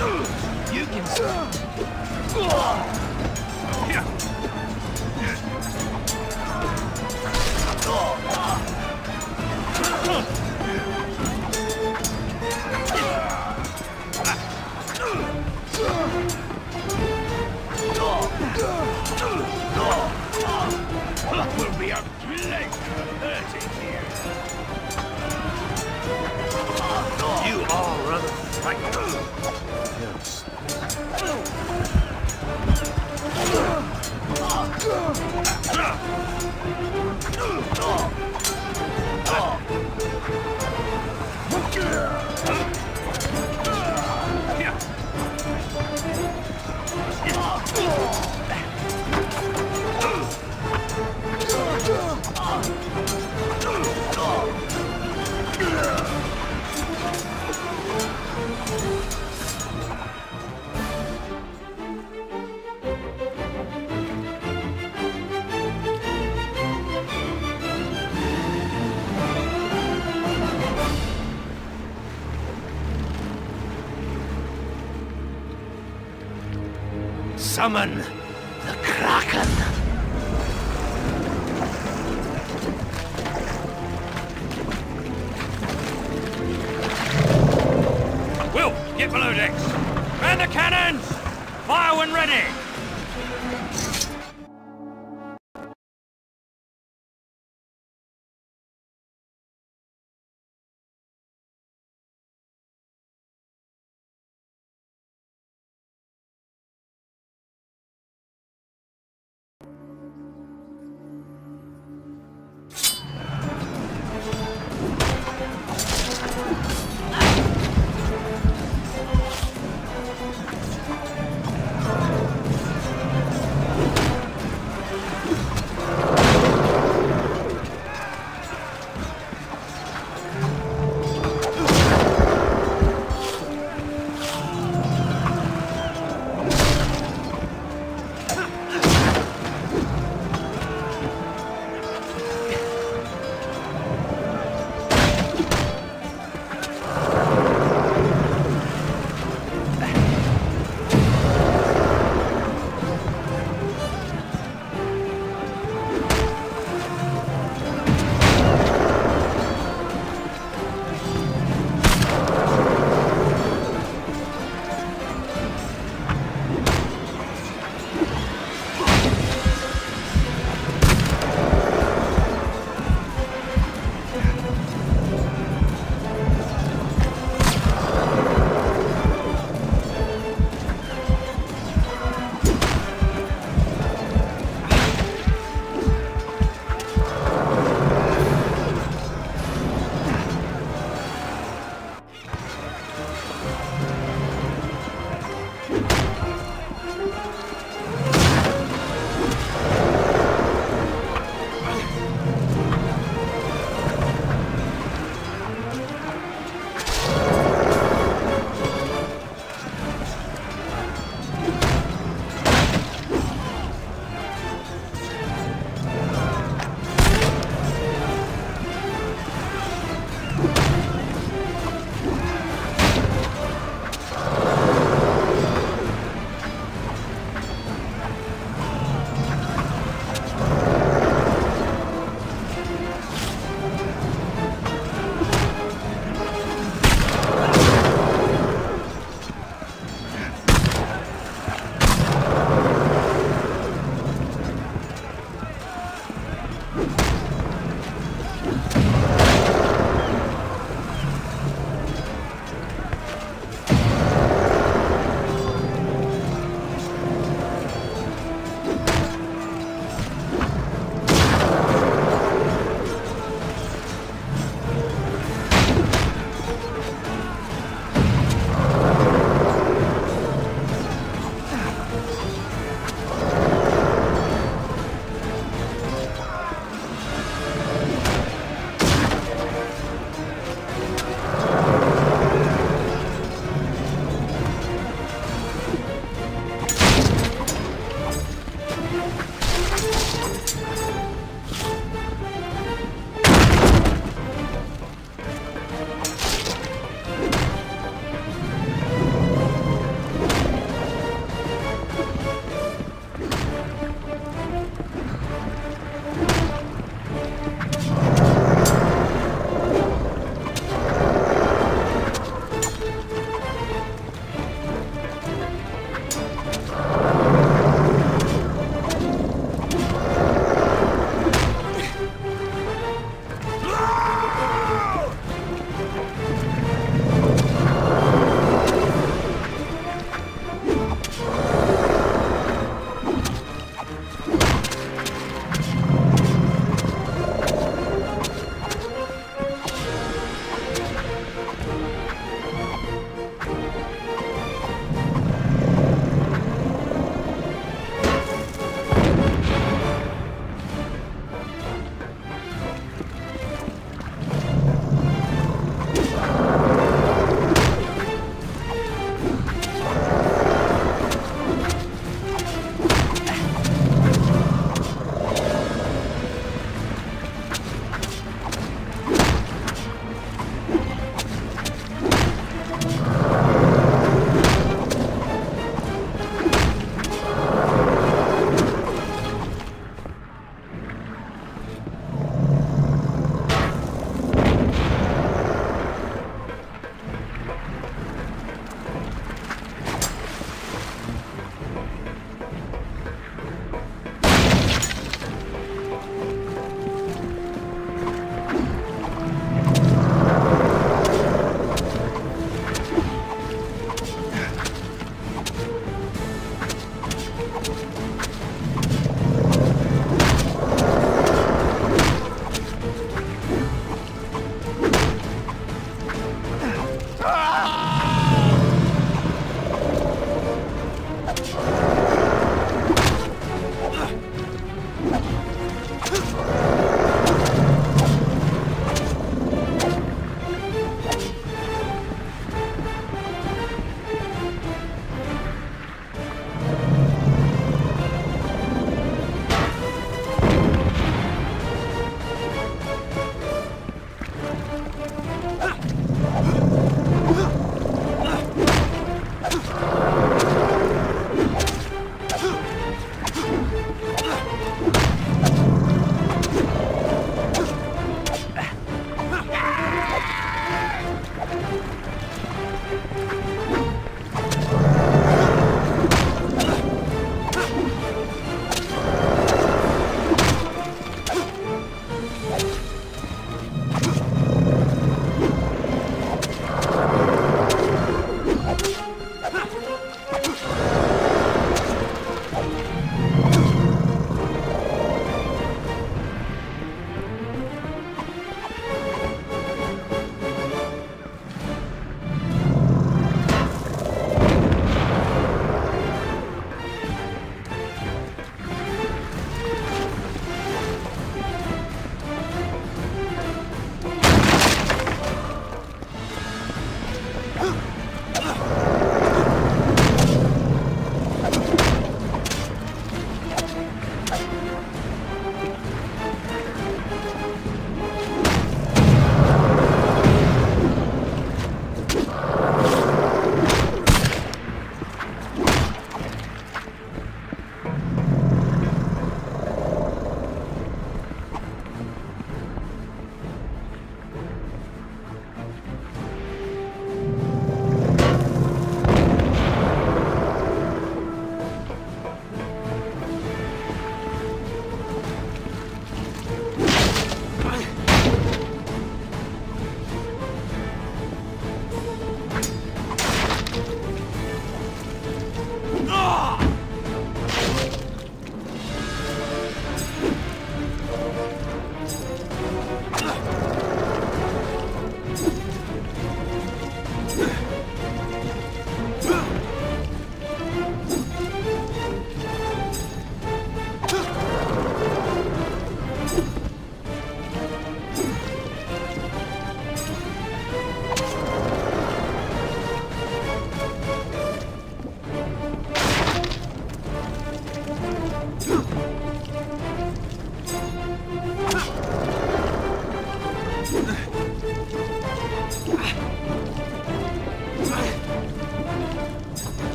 You can... Will be a pleasure hurting you. You are rather frightening. Yes. Summon the Kraken! Will, get below decks! Man the cannons! Fire when ready!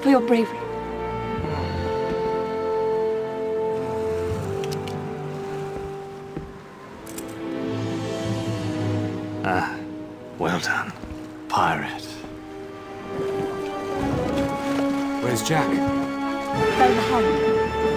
for your bravery. Ah, well done, pirate. Where's Jack? Fell behind.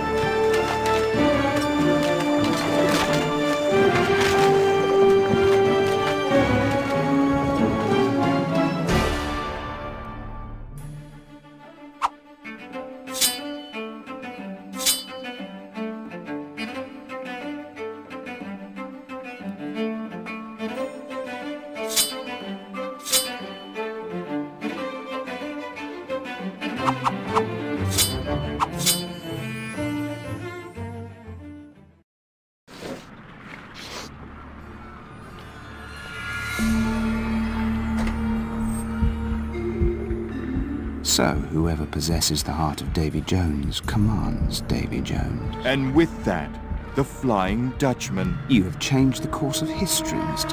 So, whoever possesses the heart of Davy Jones commands Davy Jones. And with that, the Flying Dutchman. You have changed the course of history, Mr.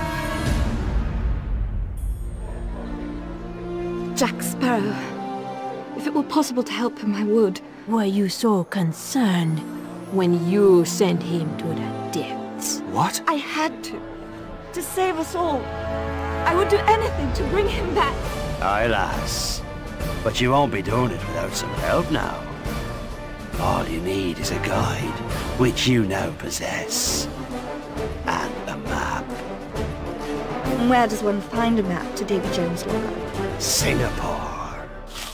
Norrington. Jack Sparrow. If it were possible to help him, I would. Were you so concerned when you sent him to the depths? What? I had to. To save us all. I would do anything to bring him back. Aye, lass. But you won't be doing it without some help now. All you need is a guide, which you now possess. And a map. And where does one find a map to Davy Jones' lookout? Singapore.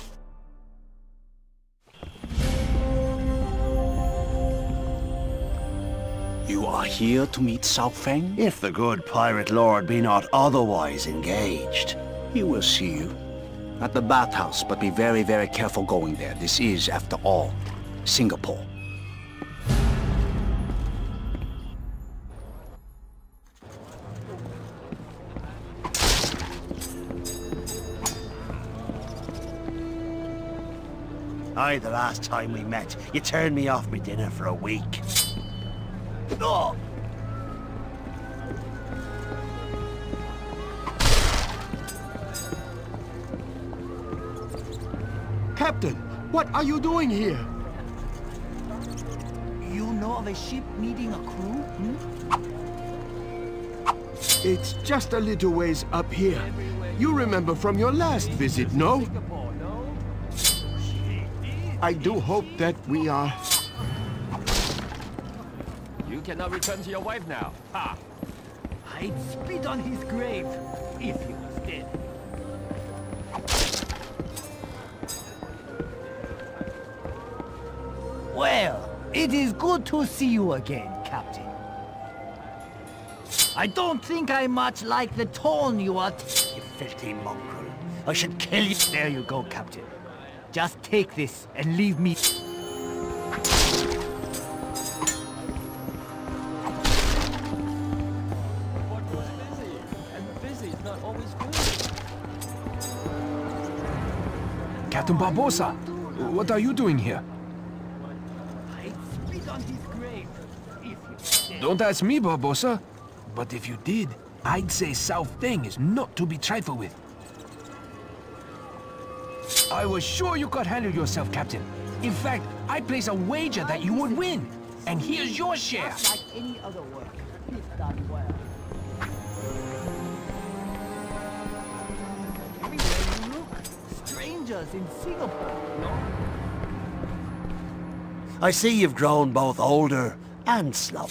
You are here to meet Sao Feng? If the good pirate lord be not otherwise engaged. He will see you. At the bathhouse, but be very, very careful going there. This is, after all, Singapore. Aye, the last time we met, you turned me off me dinner for a week. Oh! Captain, what are you doing here? You know of a ship needing a crew? It's just a little ways up here. You remember from your last visit, no? I do hope that we are... You cannot return to your wife now. Ha! I'd spit on his grave if he was dead. Well, it is good to see you again, Captain. I don't think I much like the tone you are You filthy mongrel. I should kill you. There you go, Captain. Just take this and leave me. What was busy? And busy is not always good. Captain Barbossa, what are you doing here? I'd spit on his grave if he was dead. Don't ask me, Barbossa. But if you did, I'd say Sao Feng is not to be trifled with. I was sure you could handle yourself, Captain. In fact, I place a wager that you would win. And here's your share. Just like any other work, if done well. Everywhere you look, strangers in Singapore, no? I see you've grown both older and slow.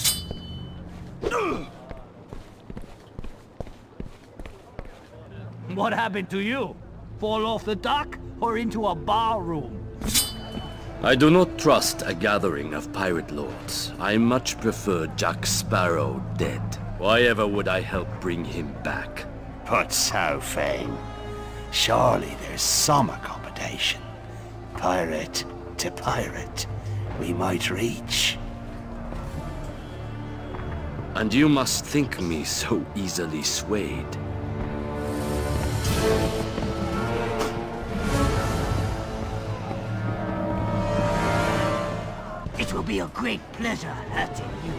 What happened to you? Fall off the dock or into a bar room? I do not trust a gathering of pirate lords. I much prefer Jack Sparrow dead. Why ever would I help bring him back? But Sao Feng, surely there's some accommodation. Pirate to pirate, we might reach. And you must think me so easily swayed. It will be a great pleasure hurting you.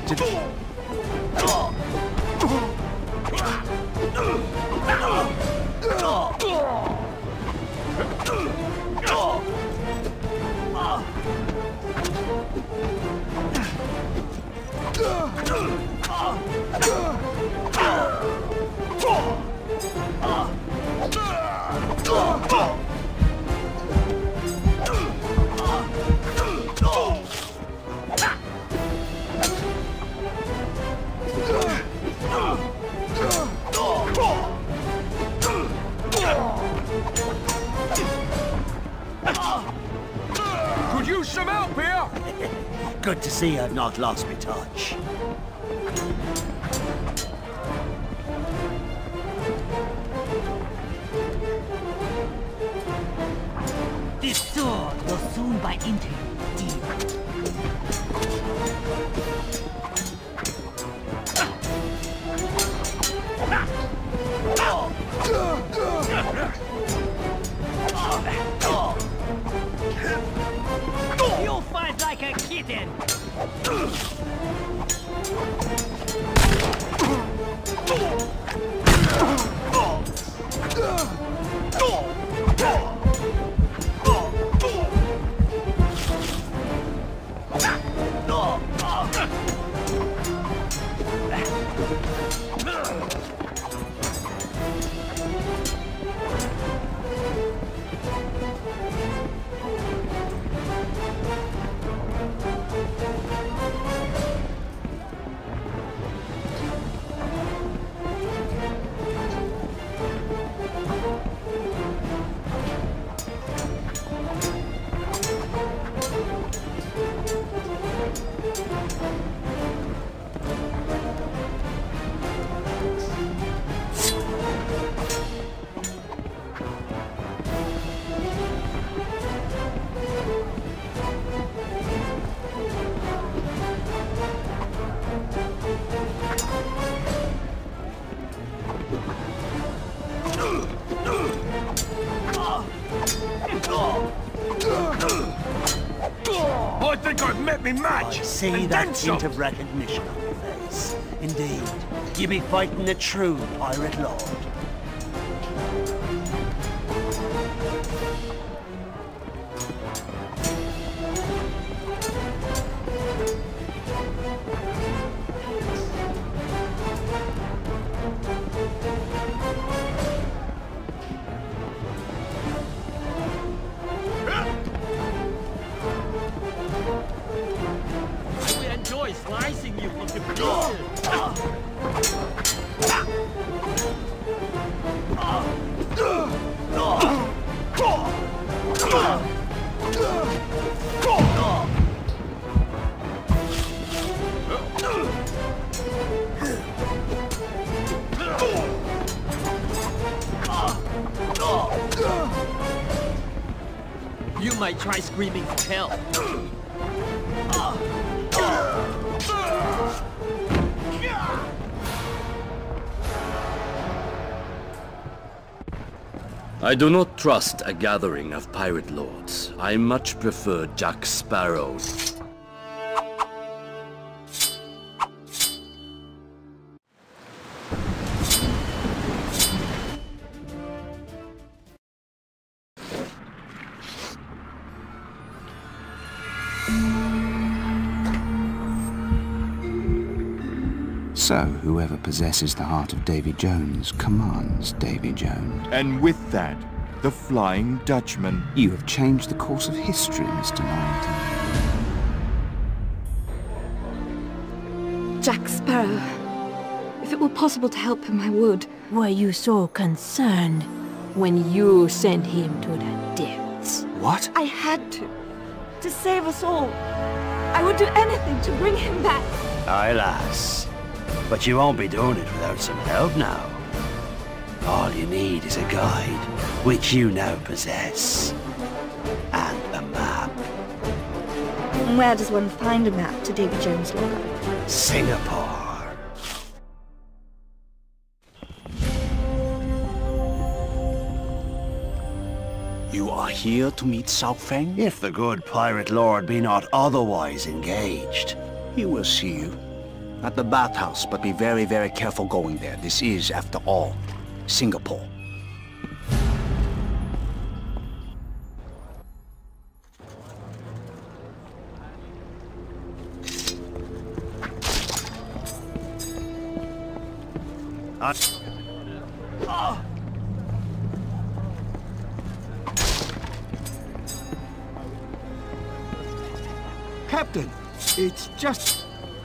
Could use some help here! Good to see I've not lost my touch. This sword will soon bite into you deep. You'll fight like a kitten! I think I've met me match! I see that hint of recognition on your face. Indeed, you be fighting a true pirate lord. Slicing you from the peel. You might try screaming for help. I do not trust a gathering of pirate lords. I much prefer Jack Sparrow. So, whoever possesses the heart of Davy Jones commands Davy Jones. And with that, the Flying Dutchman. You have changed the course of history, Mr. Norrington. Jack Sparrow. If it were possible to help him, I would. Were you so concerned when you sent him to the depths? What? I had to. To save us all. I would do anything to bring him back. Aye, lass. But you won't be doing it without some help now. All you need is a guide, which you now possess. And a map. And where does one find a map to Davy Jones' lookout? Singapore. You are here to meet Sao Feng? If the good pirate lord be not otherwise engaged. He will see you. At the bathhouse, but be very, very careful going there. This is, after all, Singapore. Captain, it's just...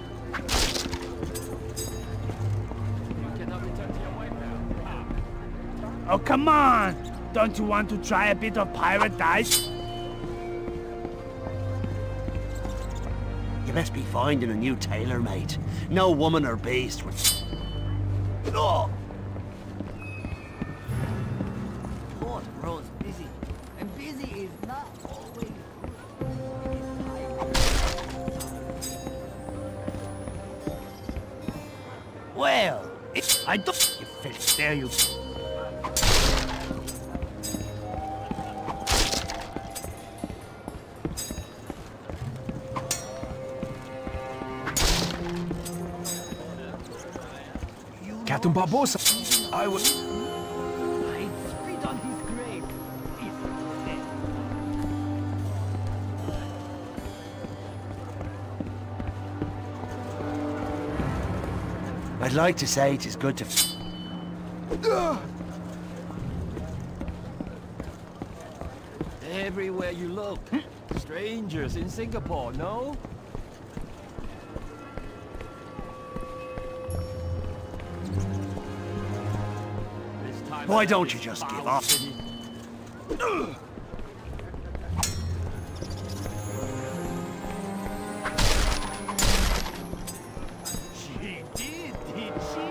Oh, come on! Don't you want to try a bit of paradise? You must be finding a new tailor, mate. No woman or beast would... Oh! Lord, Rose busy. And busy is not always... Well, I don't... You fish, there you... Captain Barbosa, I would... I spit on his grave. I'd like to say it is good to... Everywhere you look, strangers in Singapore, no? Why don't you just give up? She did she?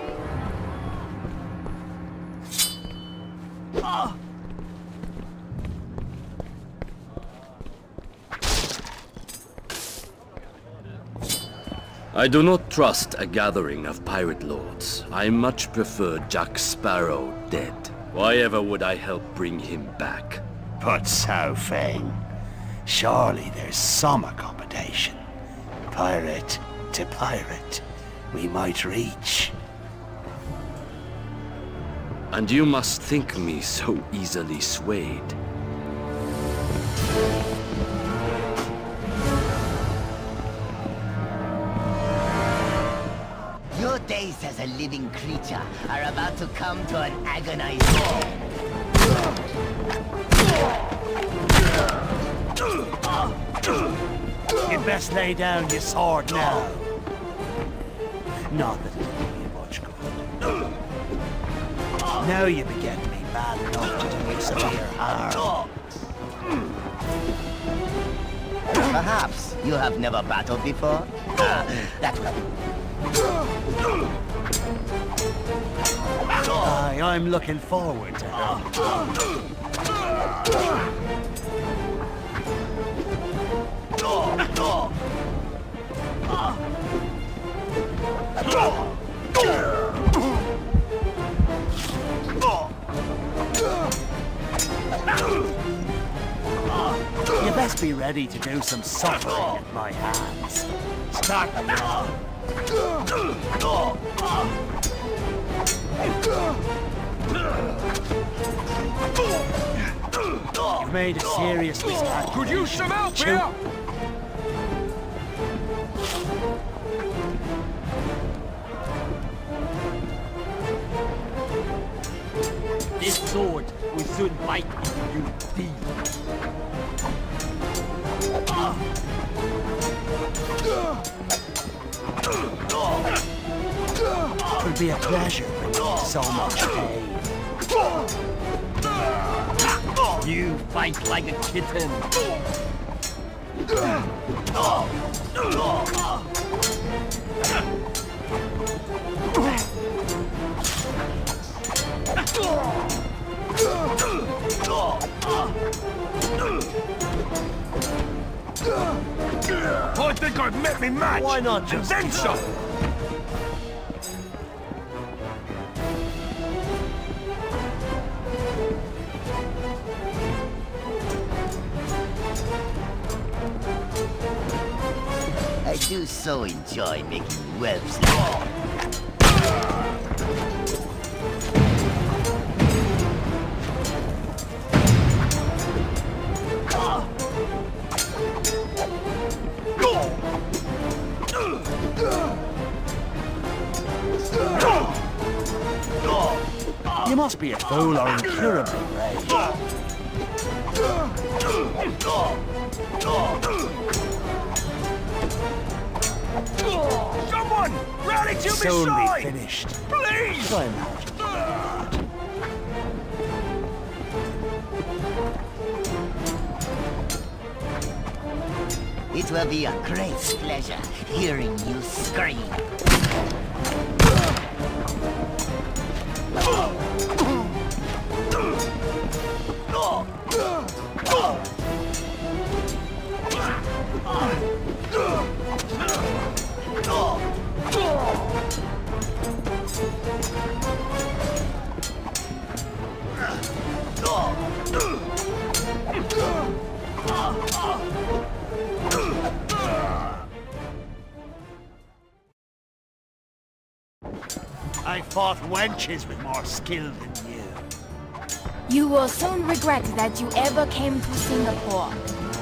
I do not trust a gathering of pirate lords. I much prefer Jack Sparrow dead. Why ever would I help bring him back? But so, Fang, surely there's some accommodation. Pirate to pirate, we might reach. And you must think me so easily swayed. Your days as a living creature are about to come to an agonized end. You'd best lay down your sword now. Not that it'll do you much good. Now you begin to be mad enough to do you severe harm. Perhaps you have never battled before? That will... Aye, I'm looking forward to her. You best be ready to do some suffering at my hands. Start now. You've made a serious mistake. Could use some help here! This sword will soon bite you deep. It would be a pleasure bringing so much pain. You fight like a kitten. I think I've met me match! Why not just... And then some! I do You so enjoy making webs laugh. You must be a fool or incurably brave. Someone! Rally to Soon my be side! finished. Please! I imagine. It will be a great pleasure hearing you scream. I fought wenches with more skill than you. You will soon regret that you ever came to Singapore.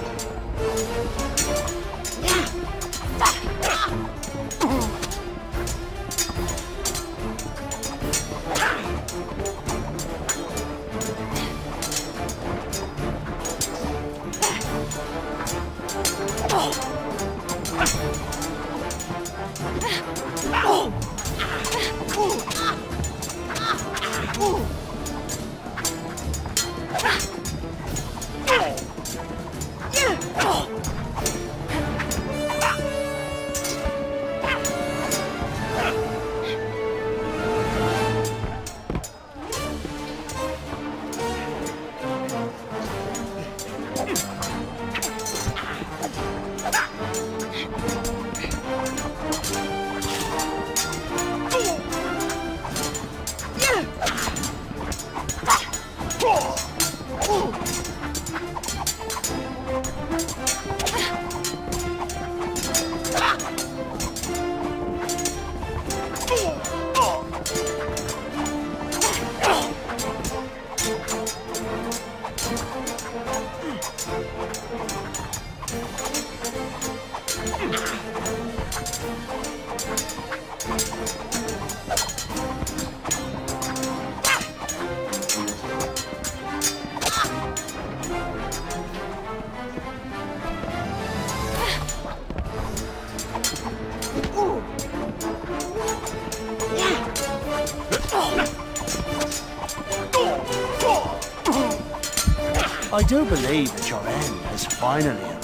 I do believe that your end has finally arrived.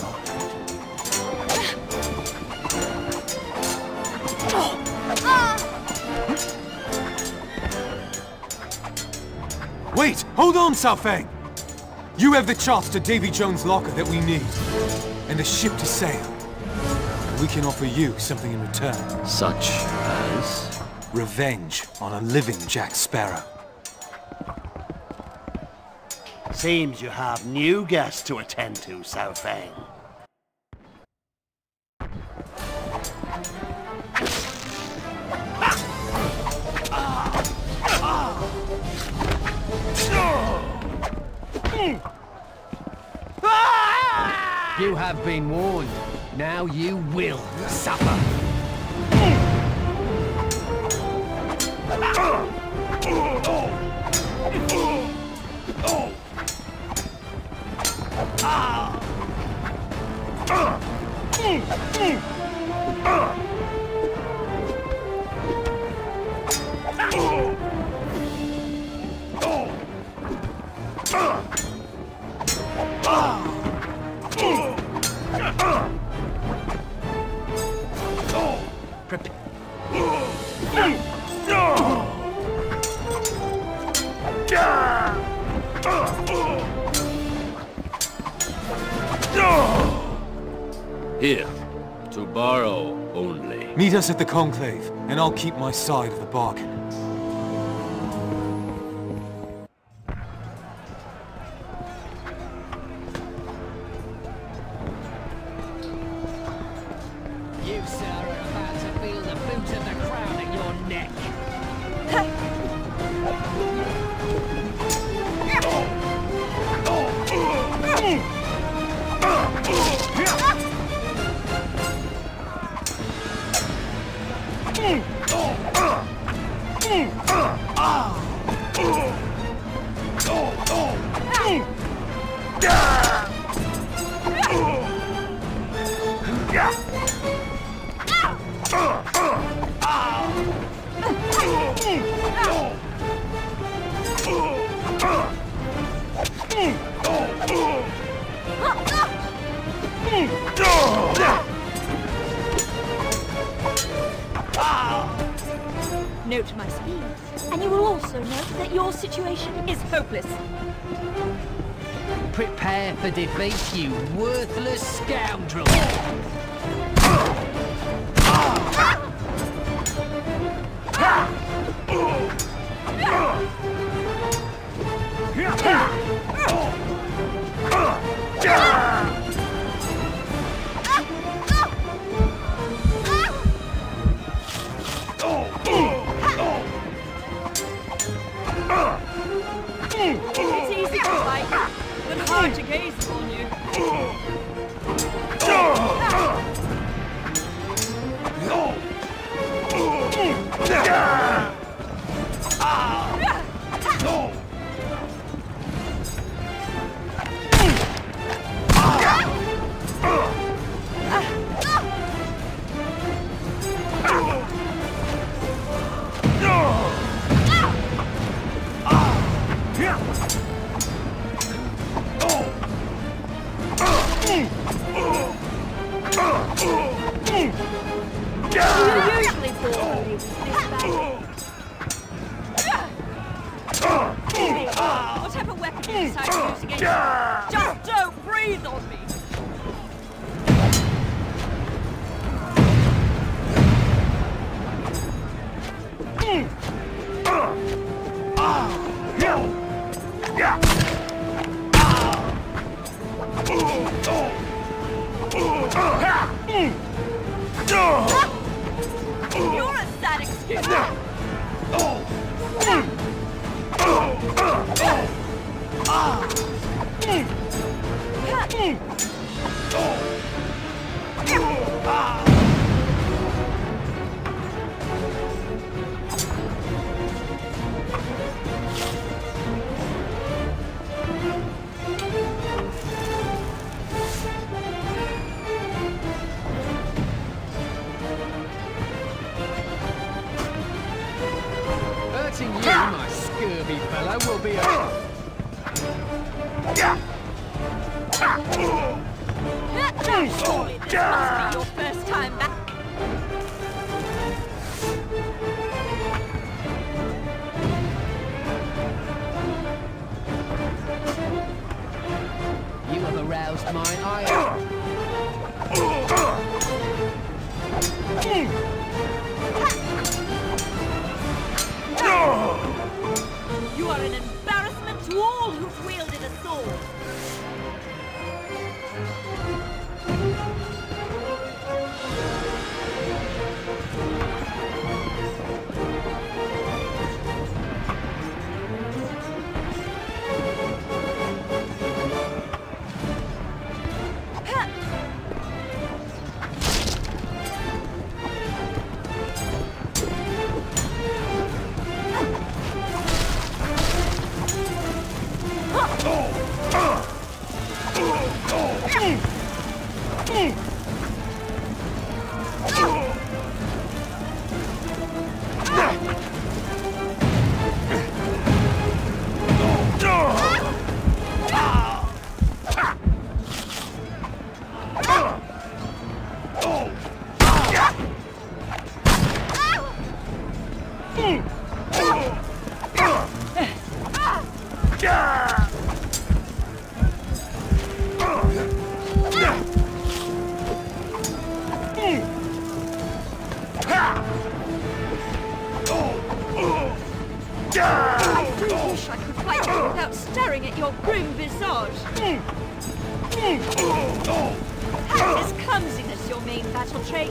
Wait! Hold on, Southang! You have the charts to Davy Jones' locker that we need, and a ship to sail. We can offer you something in return. Such as? Revenge on a living Jack Sparrow. Seems you have new guests to attend to, Southang. You have been warned. Now you will suffer. Here, to borrow only. Meet us at the conclave, and I'll keep my side of the bargain. You, sir, Note my speed, and you will also note that your situation is hopeless. Prepare for defeat, you worthless scoundrel! It's easy to fight, but hard to gaze upon you. Whatever weapon you decide to use against me, just don't breathe on me! You're a sad excuse! Hurting you, my scurvy fellow, will be a... Surely this must be your first time back. You have aroused my ire. You are an embarrassment to all who've wielded a sword. I do wish I could fight you without staring at your grim visage. Is clumsiness your main battle trait?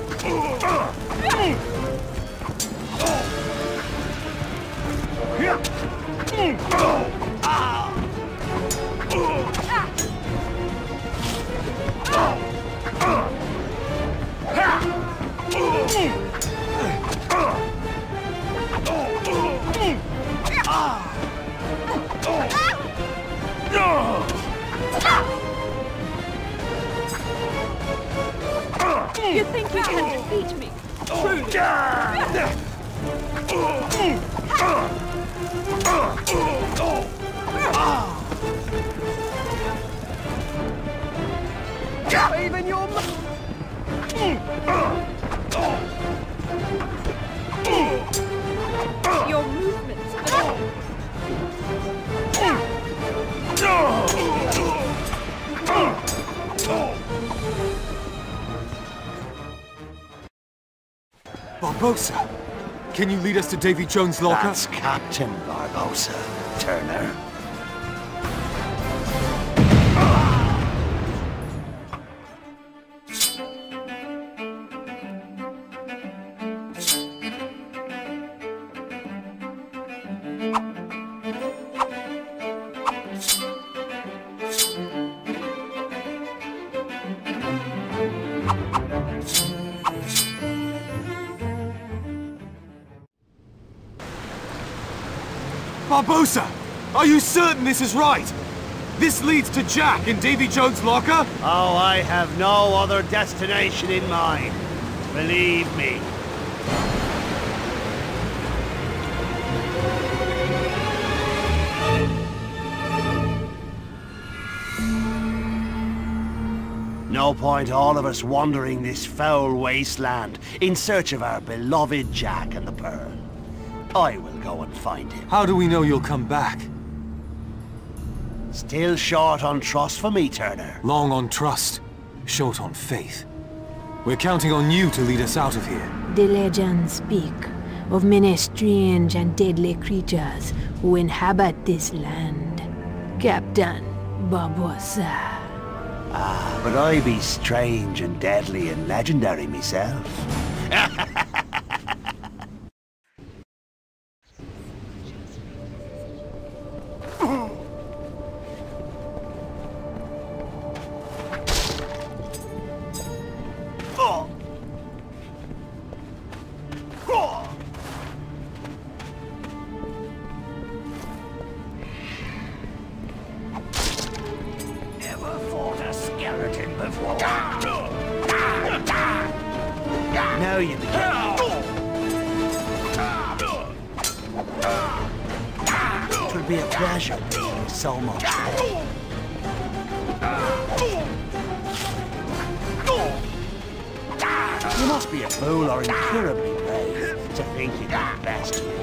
Your movements, Barbosa! Can you lead us to Davy Jones' locker? That's Captain Barbosa, Turner. Barbosa! Are you certain this is right? This leads to Jack in Davy Jones' locker? Oh, I have no other destination in mind. Believe me. No point all of us wandering this foul wasteland in search of our beloved Jack and the Pearl. I will go and find him. How do we know you'll come back? Still short on trust for me, Turner. Long on trust, short on faith. We're counting on you to lead us out of here. The legends speak of many strange and deadly creatures who inhabit this land. Captain Barbosa. Ah, but I be strange and deadly and legendary myself. Now you begin. It would be a pleasure being so much more. You must be a fool or incurably brave to think you can best me.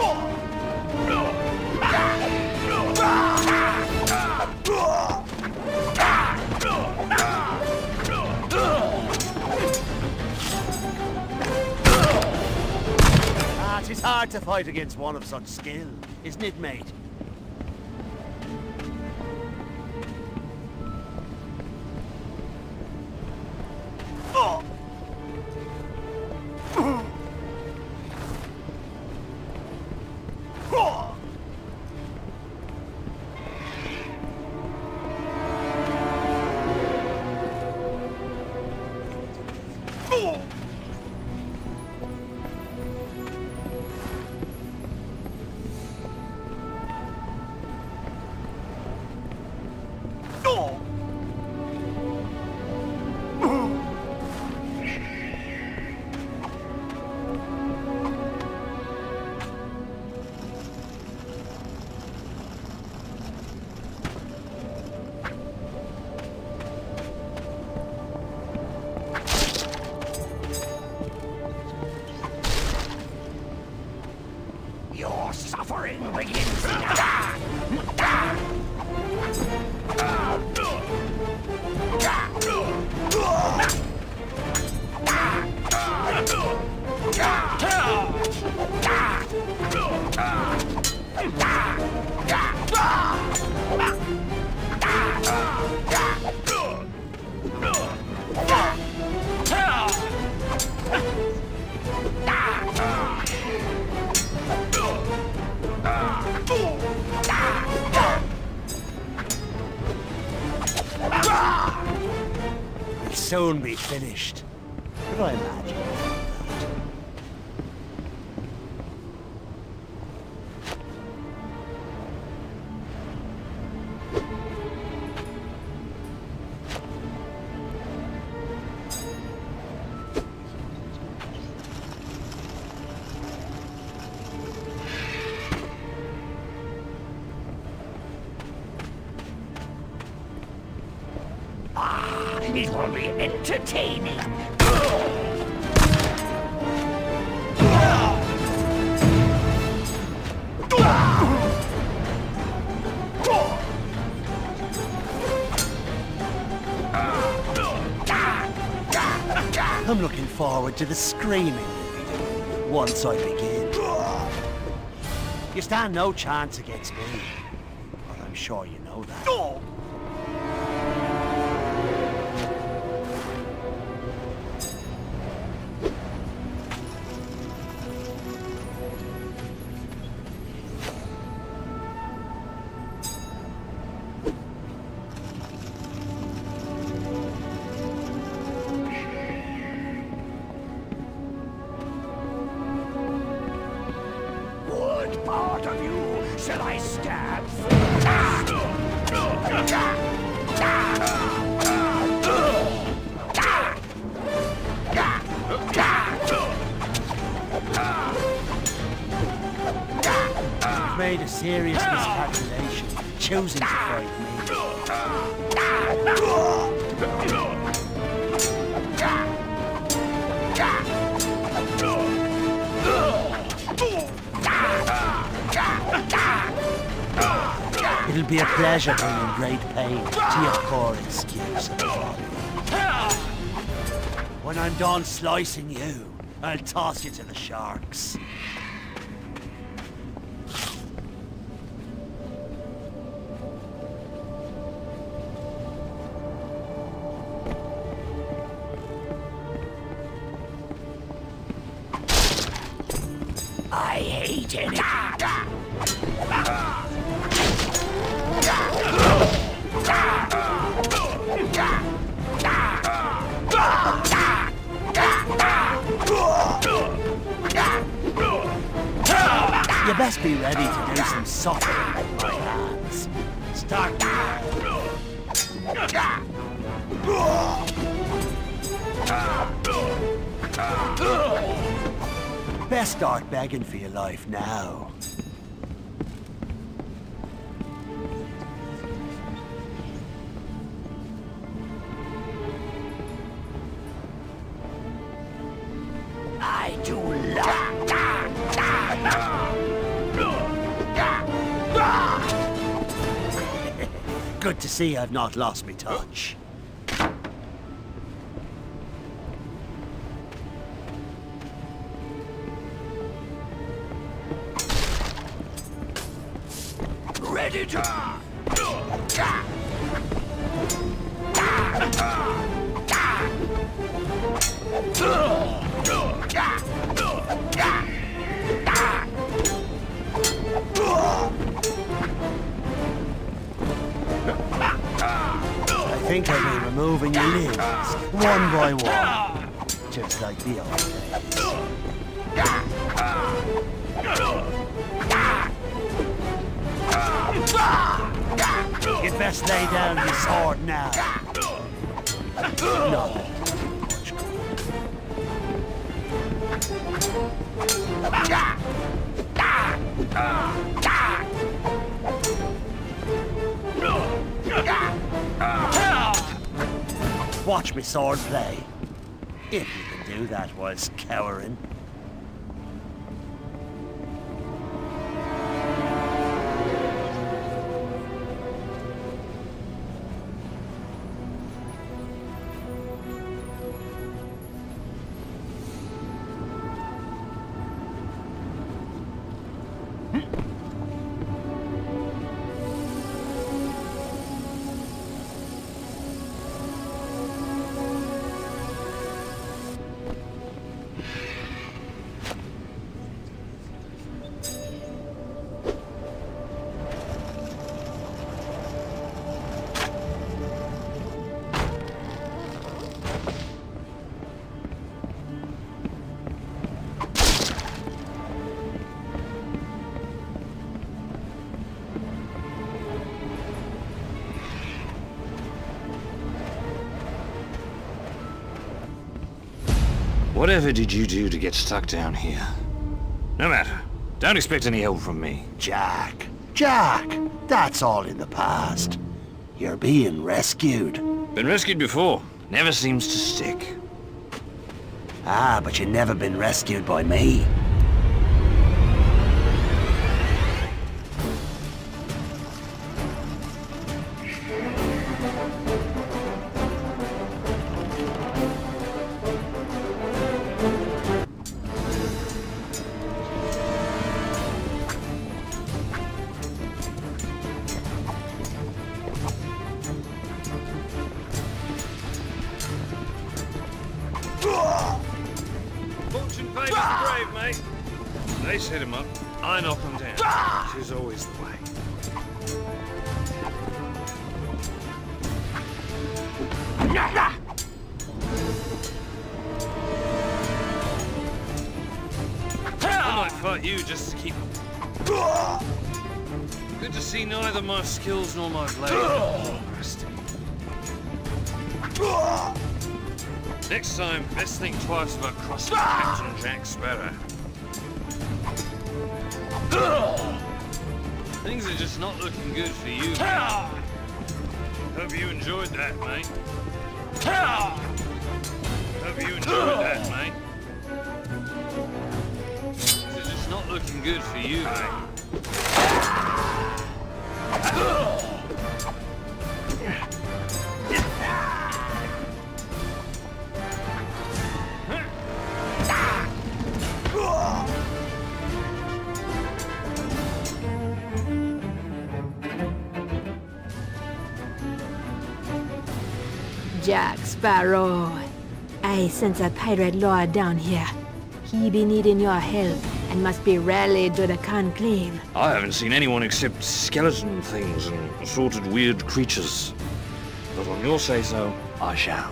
It's hard to fight against one of such skill, isn't it, mate? Your suffering begins now. It'll soon be finished. But I imagine. It will be entertaining. I'm looking forward to the screaming once I begin. You stand no chance against me, but I'm sure you know that. What part of you shall I stab? You've made a serious miscalculation, choosing to fight me. It'll be a pleasure bringing great pain to your poor excuse. When I'm done slicing you, I'll toss you to the sharks. I hate it. You best be ready to do some suffering with my hands. Start Best start begging for your life now. I do love. Good to see I've not lost me touch. Ready to... I think I'll be removing your limbs, one by one, just like the old days. You'd best lay down your sword now. No. Watch me sword play. If you can do that whilst cowering. Whatever did you do to get stuck down here? No matter. Don't expect any help from me. Jack, that's all in the past. You're being rescued. Been rescued before. Never seems to stick. Ah, but you've never been rescued by me. They set him up, I knock him down. Which is always the way. I might fight you just to keep him. Good to see neither my skills nor my blade are rusty. Next time, best think twice about crossing Captain Jack Sparrow. Things are just not looking good for you, mate. Hope you enjoyed that, mate. Hope you enjoyed that, mate. Things are just not looking good for you, mate. Jack Sparrow, I sense a pirate lord down here. He be needing your help and must be rallied to the conclave. I haven't seen anyone except skeleton things and assorted weird creatures. But on your say-so, I shall.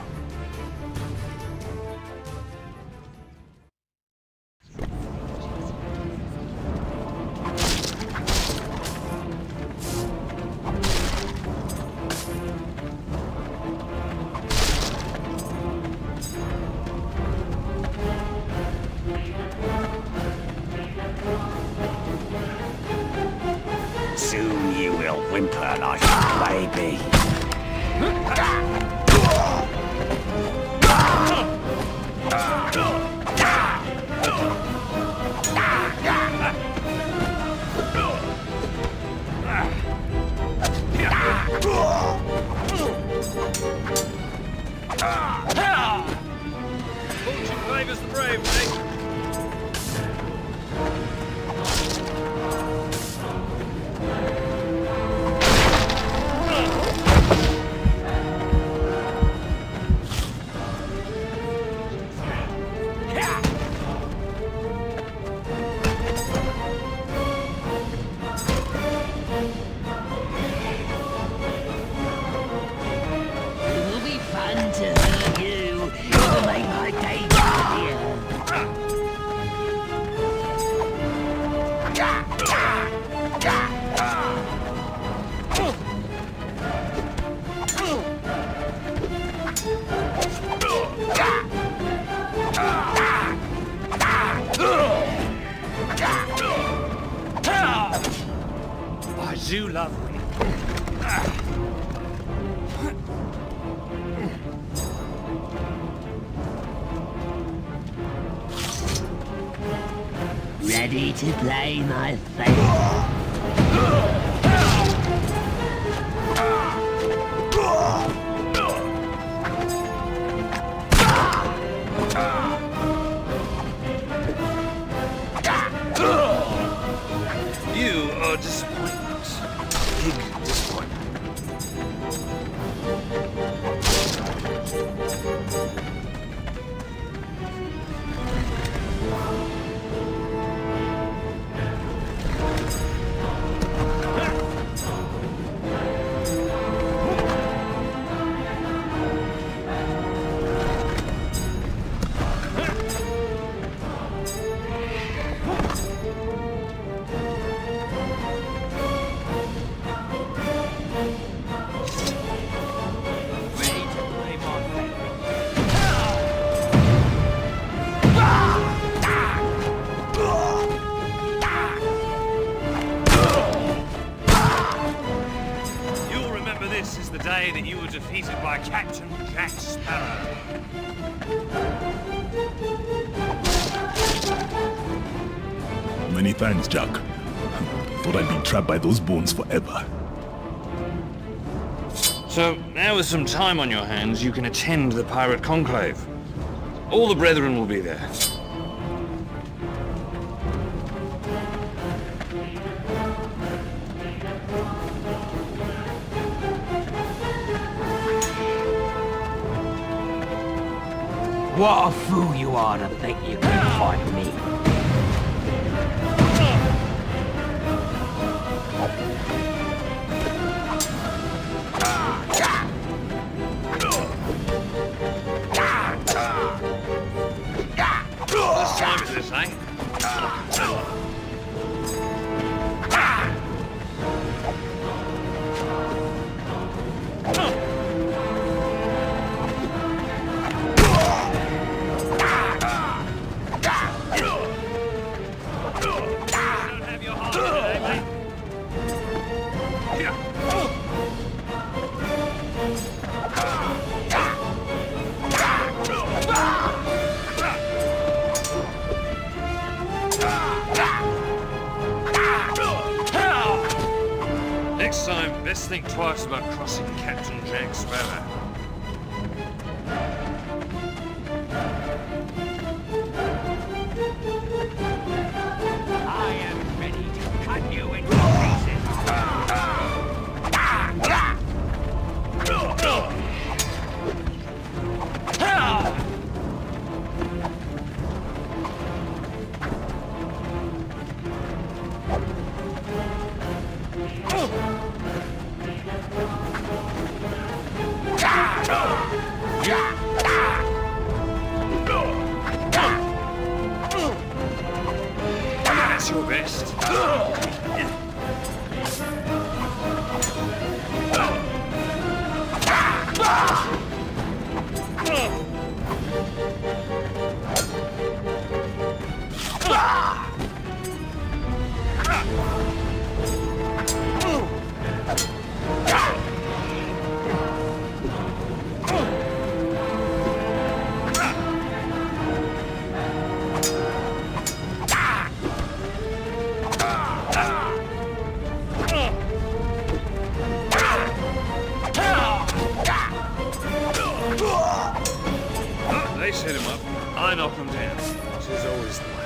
Soon you will whimper like a baby. Fortune favors the brave, mate. It'll be fun to hurt you. It'll make my day easier. I do love them. Ready to play, my friend? You are disappointment. Big disappointment. You'll remember this as the day that you were defeated by Captain Jack Sparrow. Many thanks, Jack. Thought I'd been trapped by those bones forever. So, now with some time on your hands, you can attend the pirate conclave. All the brethren will be there. What a fool you are to think you can fight me. Best think twice about crossing Captain Jack Sparrow. I am ready to cut you into pieces. That's your best. They set him up. I knock him down. This is always the way.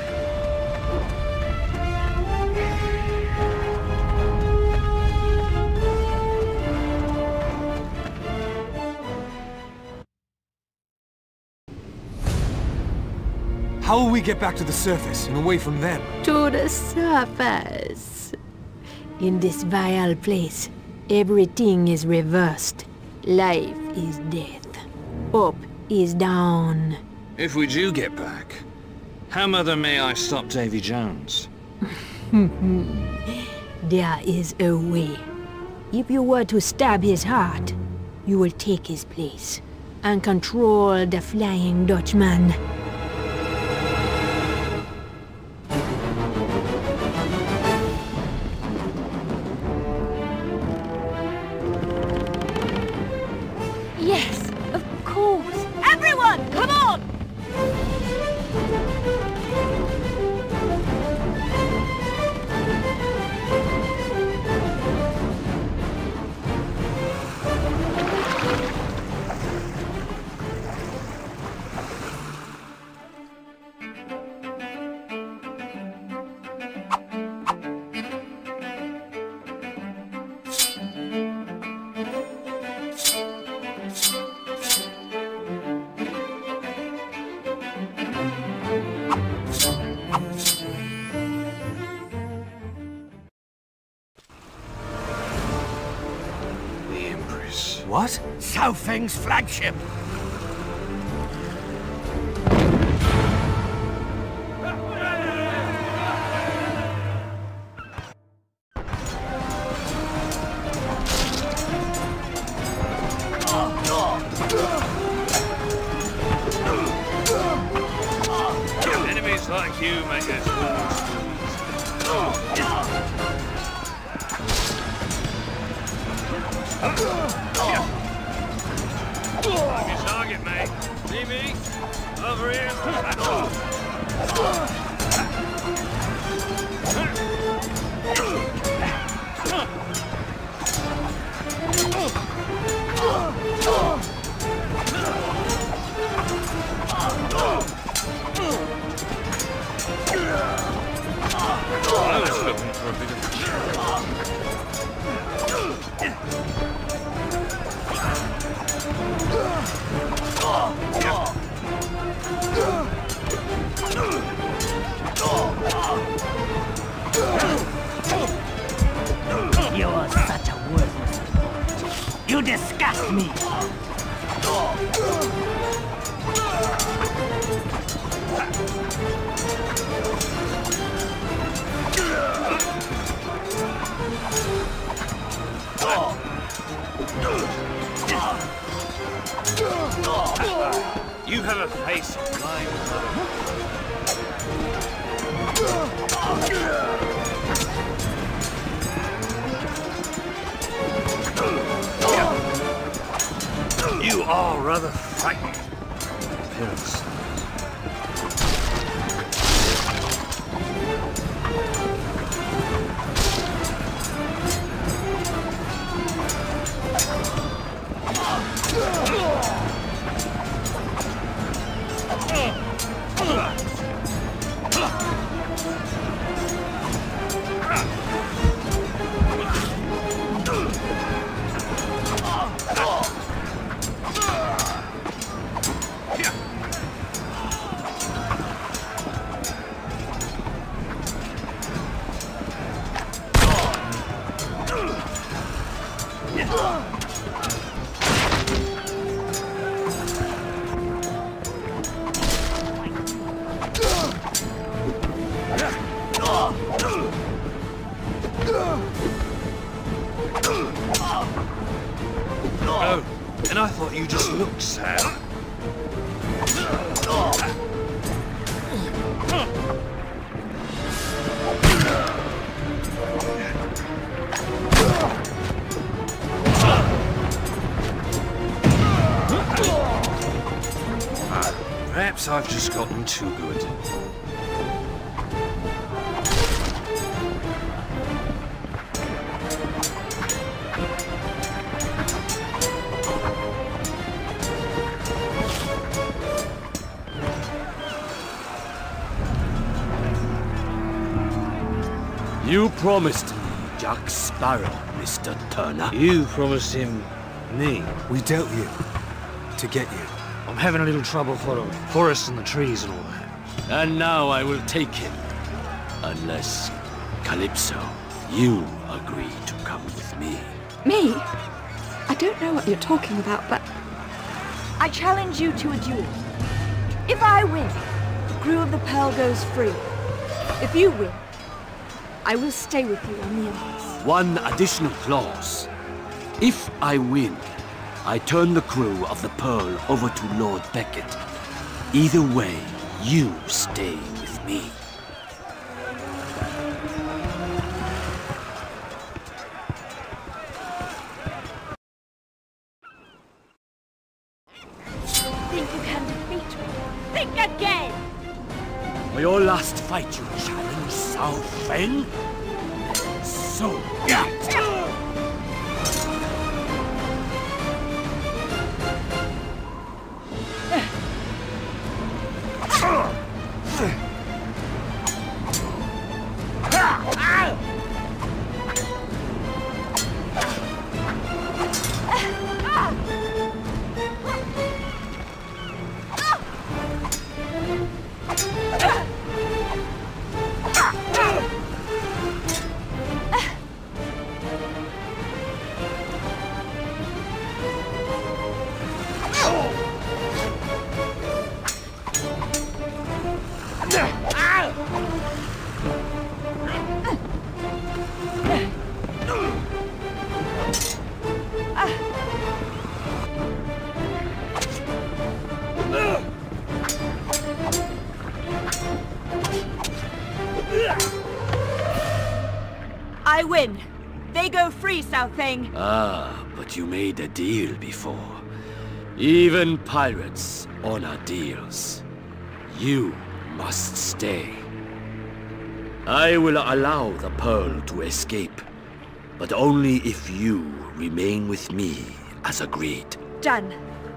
How will we get back to the surface and away from them? To the surface. In this vile place, everything is reversed. Life is death. Up is down. If we do get back, how mother may I stop Davy Jones? There is a way. If you were to stab his heart, you will take his place and control the Flying Dutchman. Yes, of course. Everyone, come on! What? Southing's flagship. Enemies like you make us I'm your target, mate. See me? Over here. I was hoping for a bit of You are such a worthless opponent. You disgust me. You have a face of flying You are rather frightened. Appearance. And I thought you just looked sad. Perhaps I've just gotten too good. You promised me Jack Sparrow, Mr. Turner. You promised him me. We dealt you to get you. I'm having a little trouble for the forest and the trees and all that. And now I will take him. Unless, Calypso, you agree to come with me. Me? I don't know what you're talking about, but I challenge you to a duel. If I win, the crew of the Pearl goes free. If you win, I will stay with you on the Arse. One additional clause. If I win, I turn the crew of the Pearl over to Lord Beckett. Either way, you stay with me. Think you can defeat me? Think again! For your last fight, you challenged Sao Fen? So be it. I win. They go free, Sao Feng. Ah, but you made a deal before. Even pirates honor deals. You must stay. I will allow the Pearl to escape, but only if you remain with me as agreed. Done.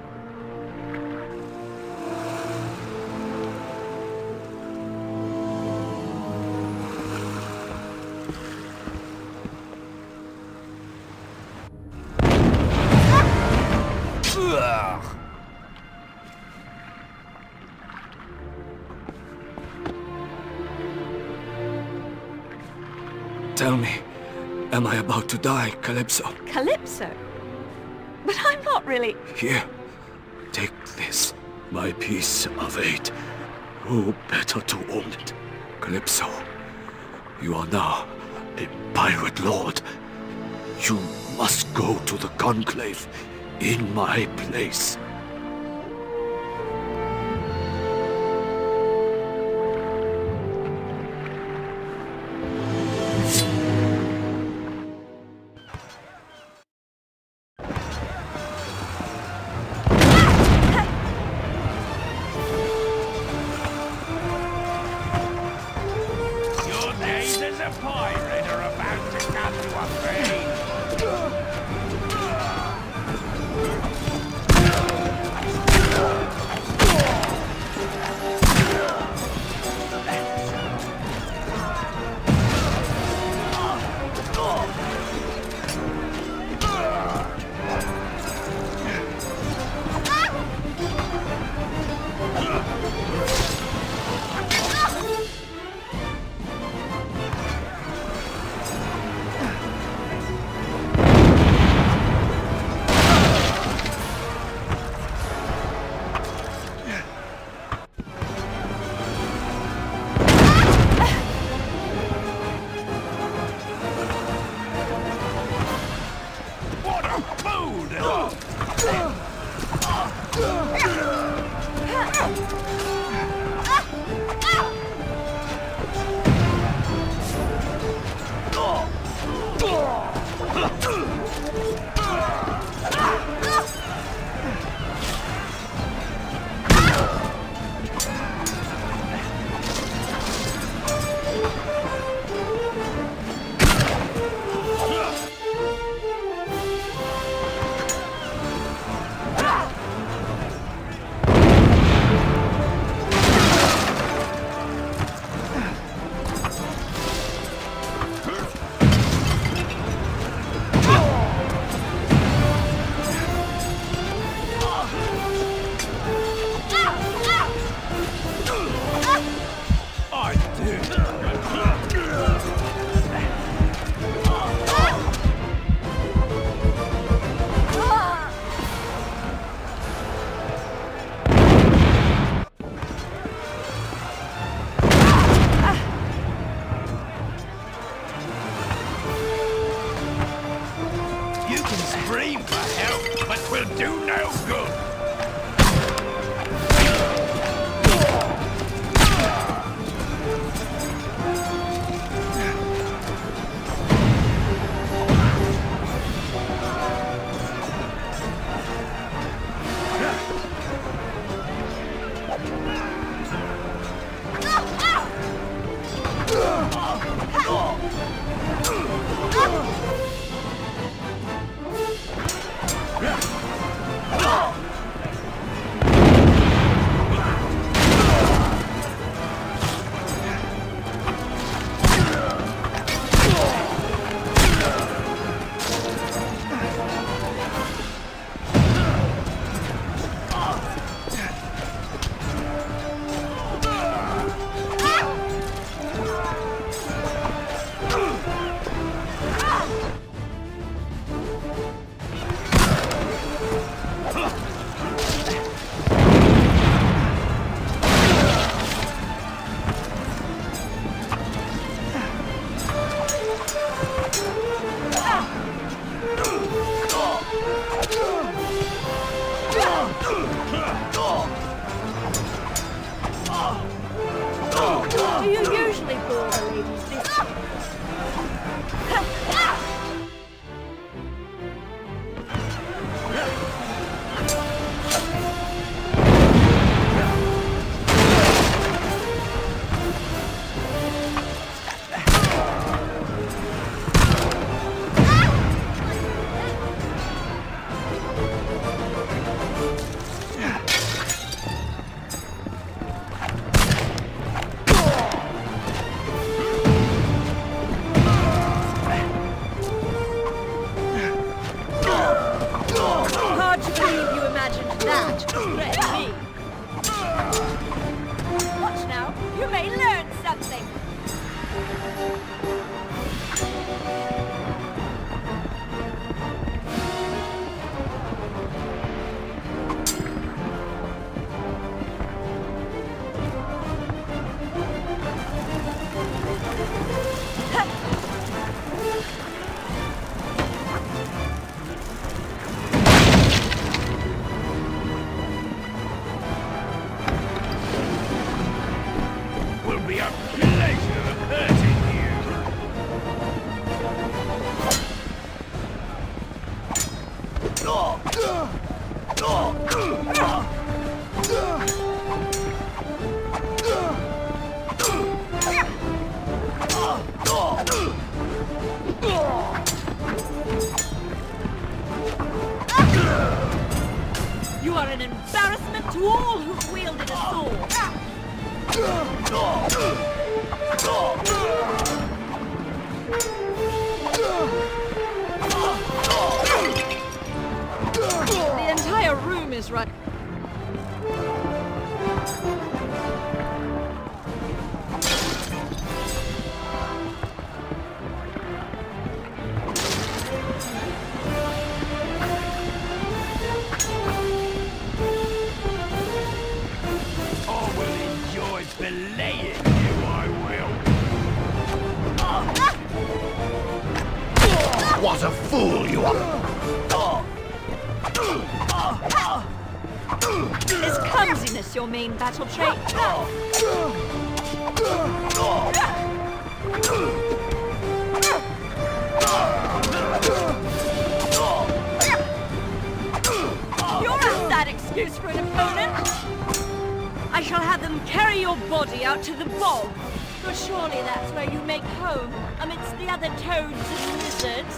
Tell me, am I about to die, Calypso? Calypso? But I'm not really... Here, take this. My piece of eight. Who better to own it? Calypso, you are now a pirate lord. You must go to the conclave in my place. Do you usually bore the ladies this way? Watch now, you may learn something. You are an embarrassment to all who've wielded a sword. The entire room is right. Belayed you, I will. What a fool you are! Is clumsiness your main battle trait? You're a sad excuse for an opponent. I shall have them carry your body out to the bog. For surely that's where you make home, amidst the other toads and lizards.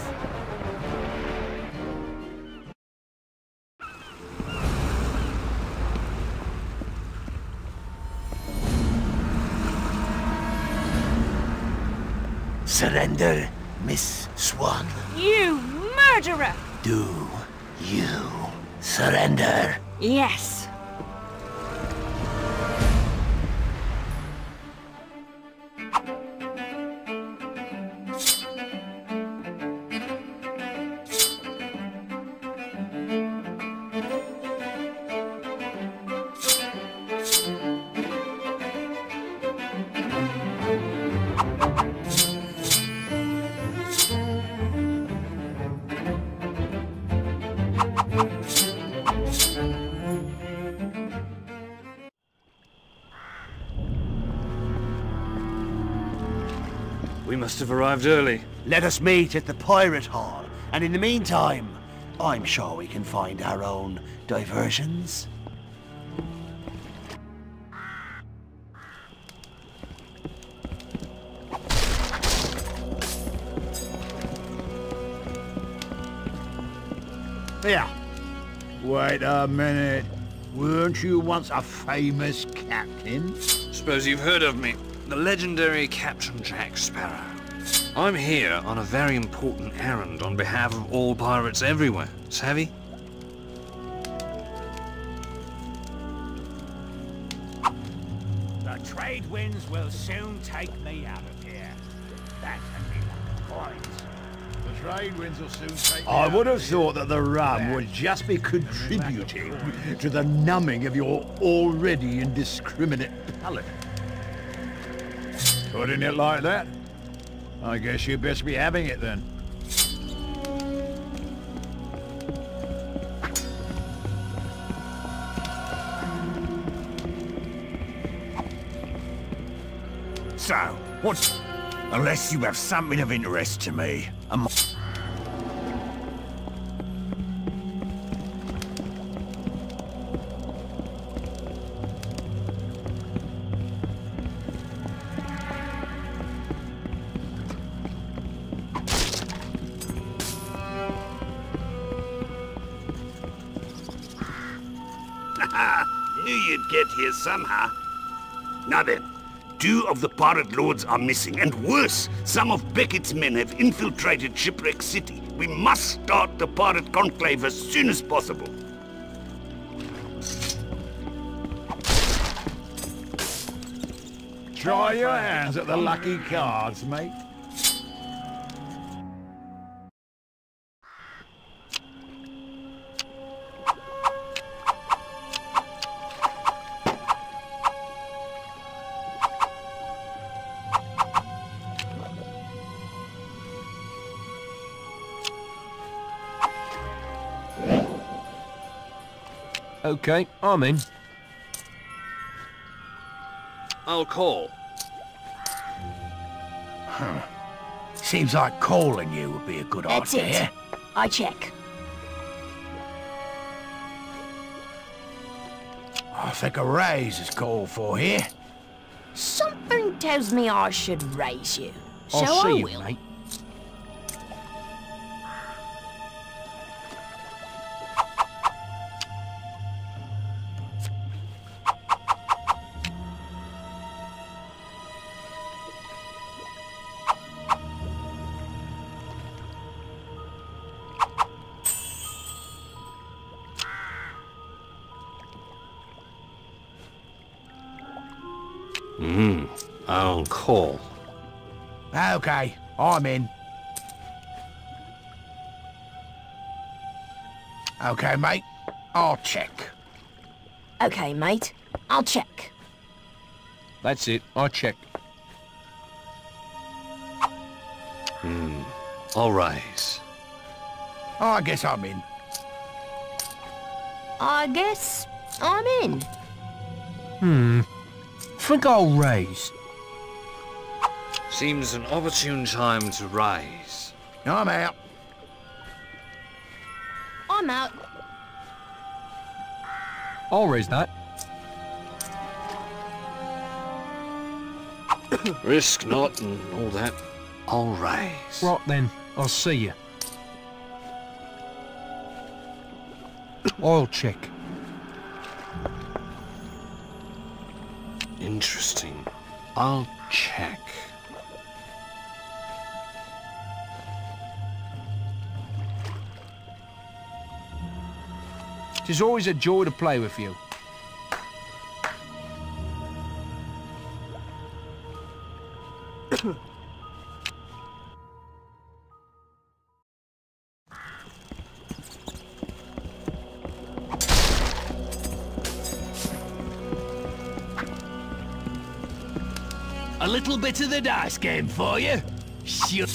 Surrender, Miss Swan. You murderer! Do you surrender? Yes. We must have arrived early. Let us meet at the Pirate Hall, and in the meantime, I'm sure we can find our own diversions. Here. Wait a minute. Weren't you once a famous captain? Suppose you've heard of me. The legendary Captain Jack Sparrow. I'm here on a very important errand on behalf of all pirates everywhere. Savvy? The trade winds will soon take me out of here. That's a point. The trade winds will soon take I would have thought that the rum would just be contributing to the numbing of your already indiscriminate palate. Putting it like that? I guess you best be having it then. So, what? Unless you have something of interest to me, Knew you'd get here somehow. Now then, 2 of the pirate lords are missing, and worse, some of Beckett's men have infiltrated Shipwreck City. We must start the pirate conclave as soon as possible. Try your hands at the lucky cards, mate. Okay, I'm in. I'll call. seems like calling you would be a good That's idea. it. I check. I think a raise is called for here. Something tells me I should raise you. So I'll see I you, will. mate. I'll call. Okay, I'm in. Okay, mate, I'll check. Okay, mate. I'll check. That's it, I check. I'll raise. I guess I'm in. I guess I'm in. Think I'll raise. Seems an opportune time to rise. I'm out. I'm out. I'll raise that. Risk not and all that. I'll raise. Right then, I'll see you. Oil check. Interesting. I'll check. It's always a joy to play with you. A little bit of the dice game for you. Sure.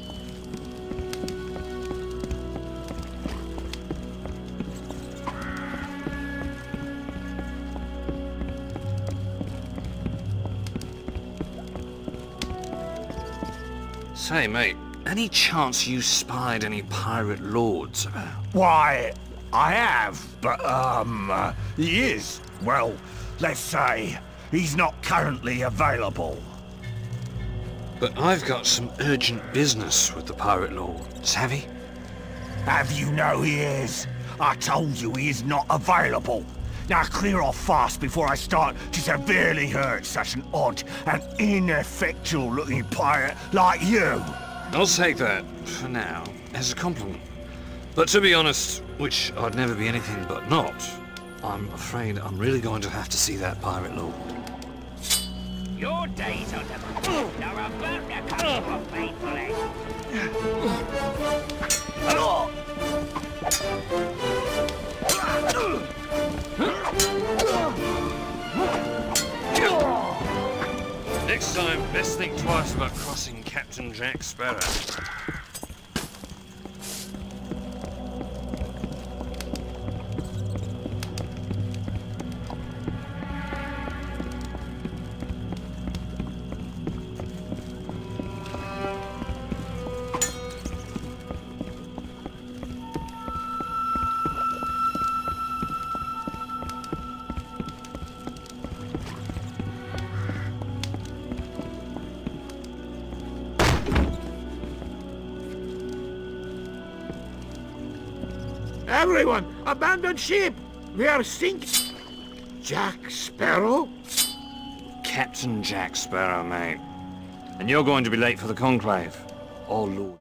Say, mate, any chance you spied any pirate lords about? Why, I have, but, he is. Well, let's say, he's not currently available. But I've got some urgent business with the pirate lords, have he? Have you know he is? I told you he is not available. Now clear off fast before I start to severely hurt such an odd and ineffectual looking pirate like you. I'll take that, for now, as a compliment. But to be honest, which I'd never be anything but not, I'm afraid I'm really going to have to see that pirate lord. Your days on the moon are about to come to a painful Next time, best think twice about crossing Captain Jack Sparrow. Everyone, abandon ship! We are sinking! Jack Sparrow? Captain Jack Sparrow, mate. And you're going to be late for the conclave. Oh, Lord.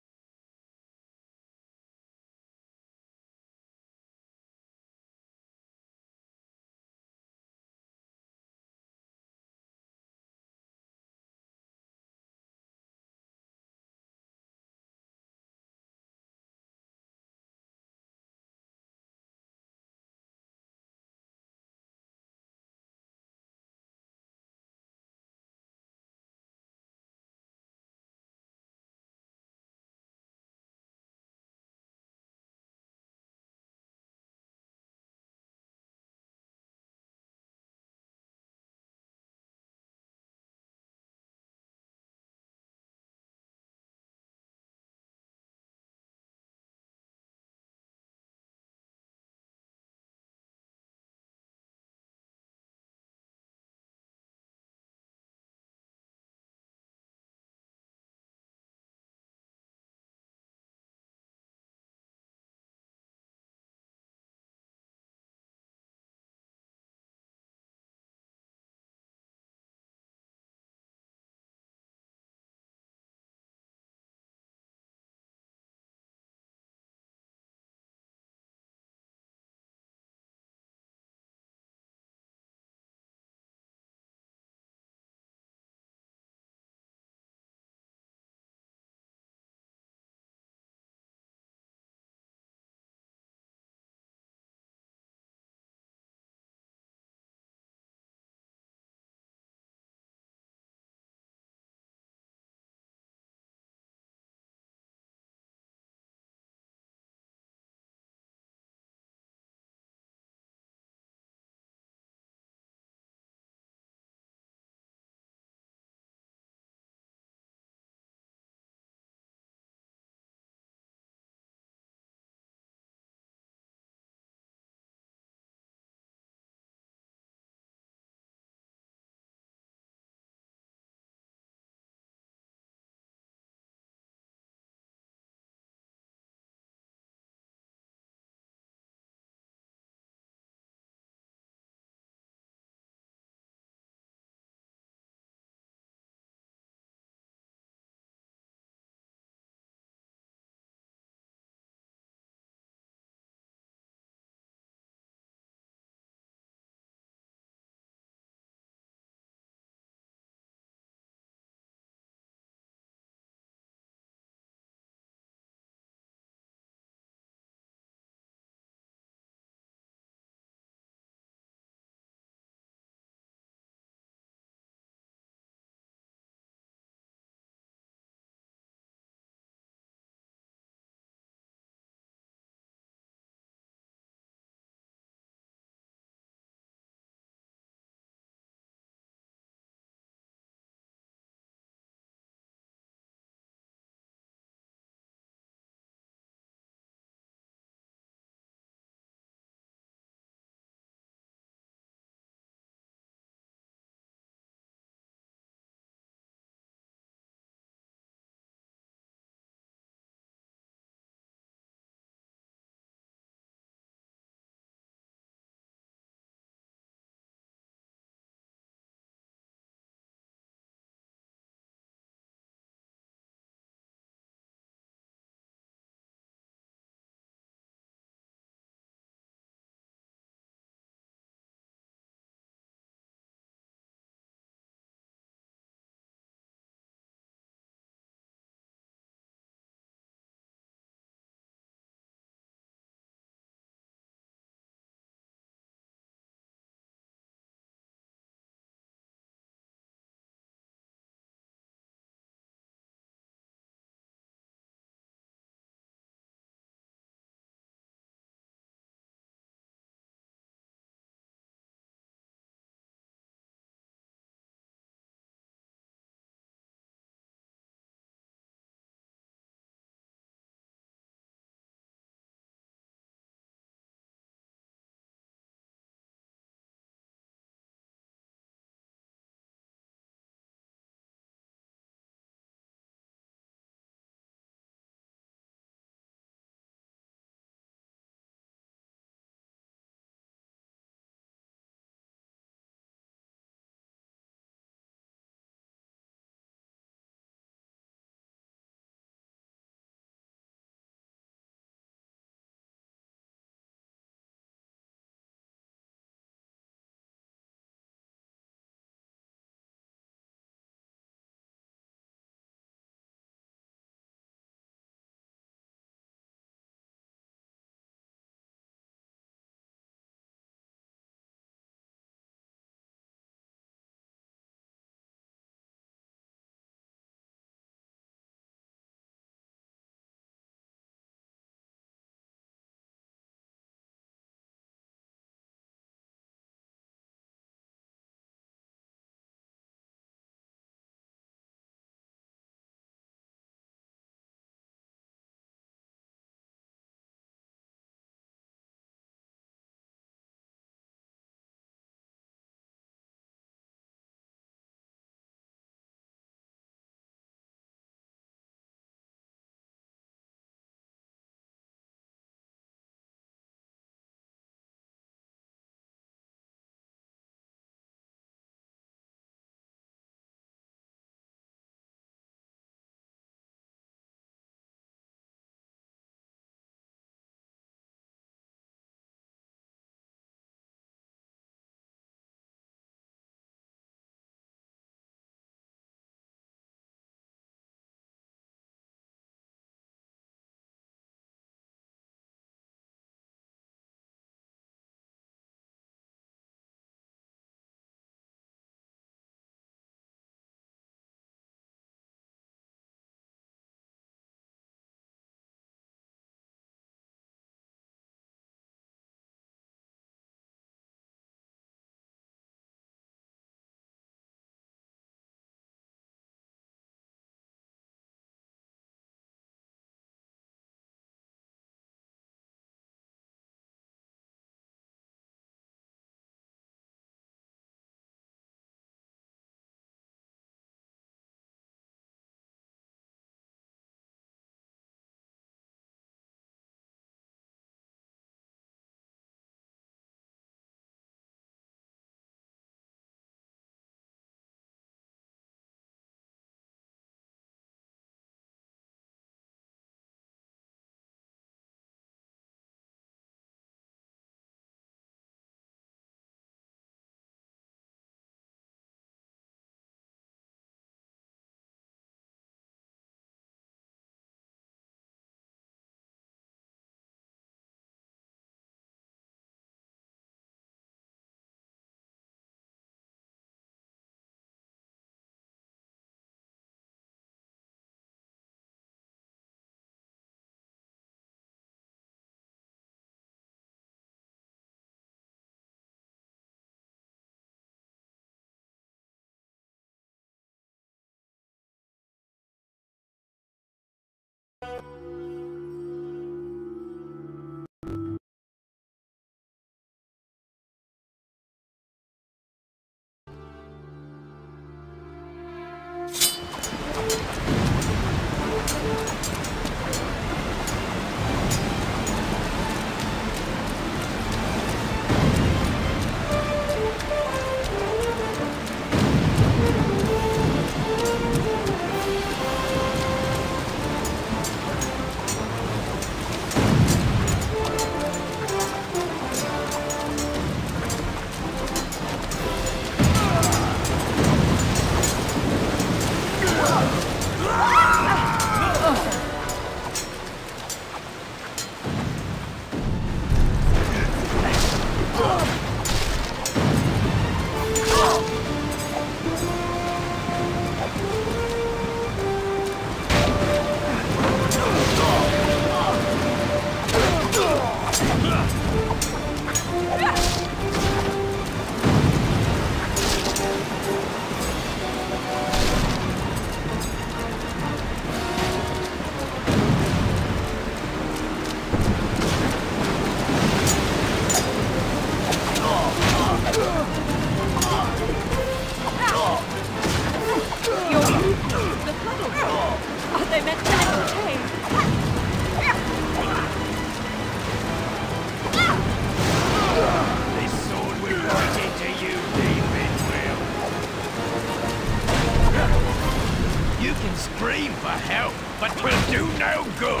Scream for help, but will do no good.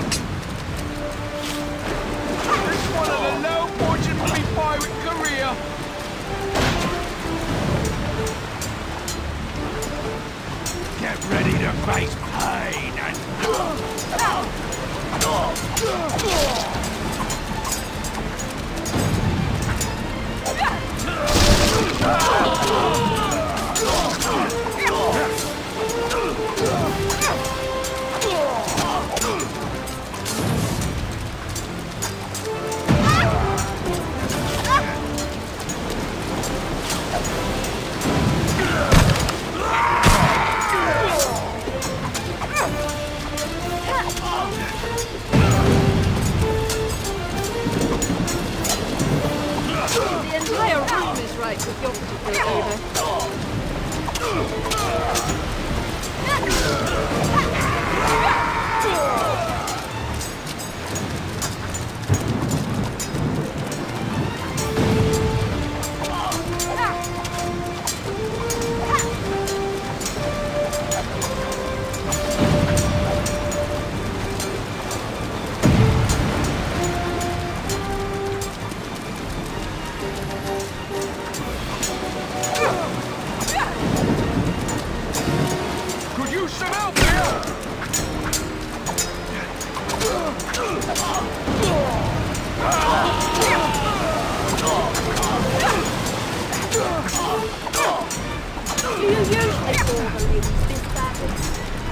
This one of the low fortune for me pirate career. Get ready to face pain and... The entire room is right with your particular favour. Could use some help here! Do you usually fall the ladies this badly?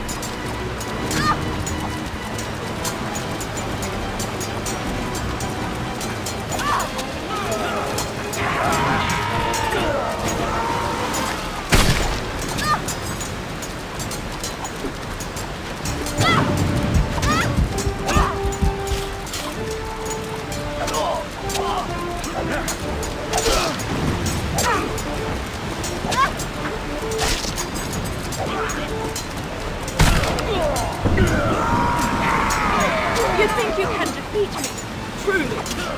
You think you can defeat me? Truly?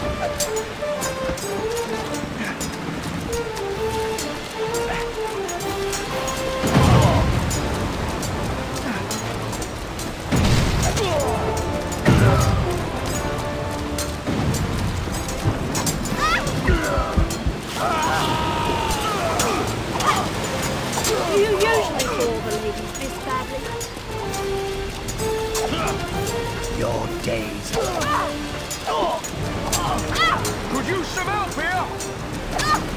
Do you usually fall the ladies this badly? Your days. Could use some help here!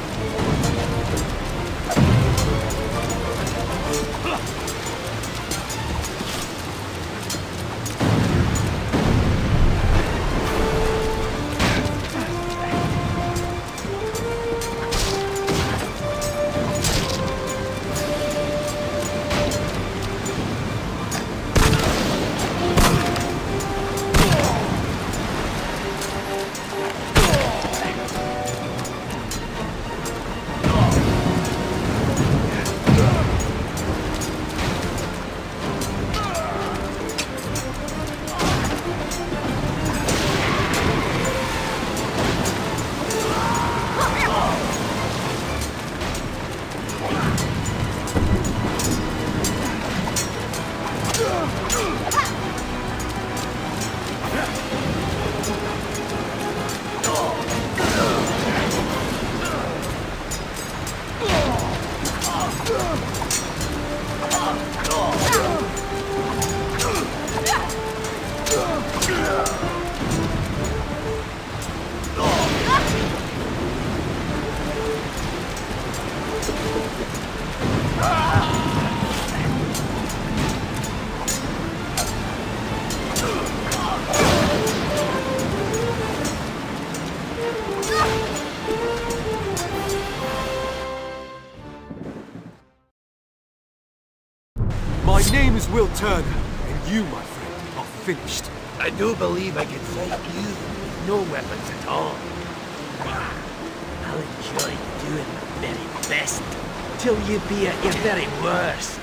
My name is Will Turner, and you, my friend, are finished. I do believe I can fight you with no weapons at all. I'll enjoy doing my very best till you be at your very worst.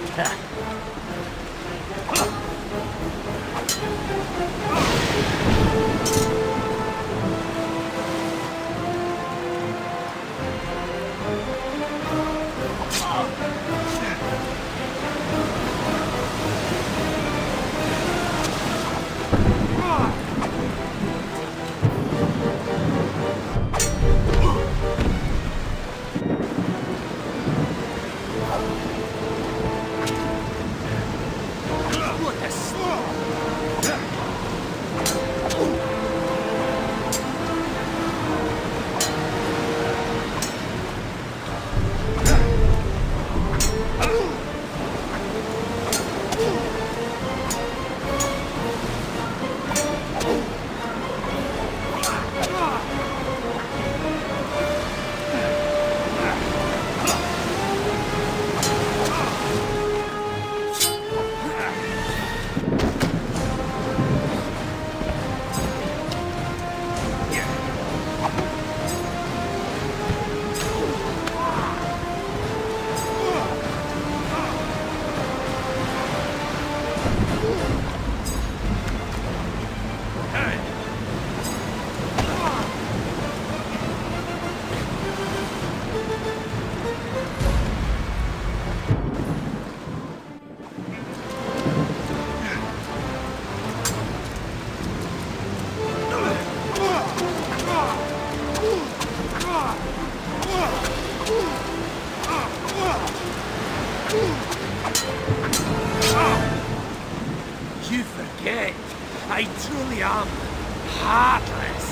You forget, I truly am heartless.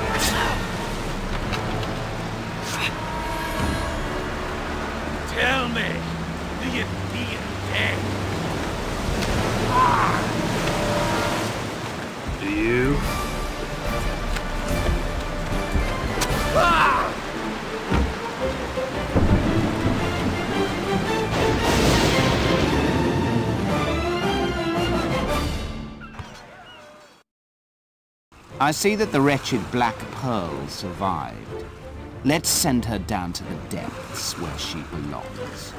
Tell me, do you fear death? Do you? I see that the wretched Black Pearl survived. Let's send her down to the depths where she belongs.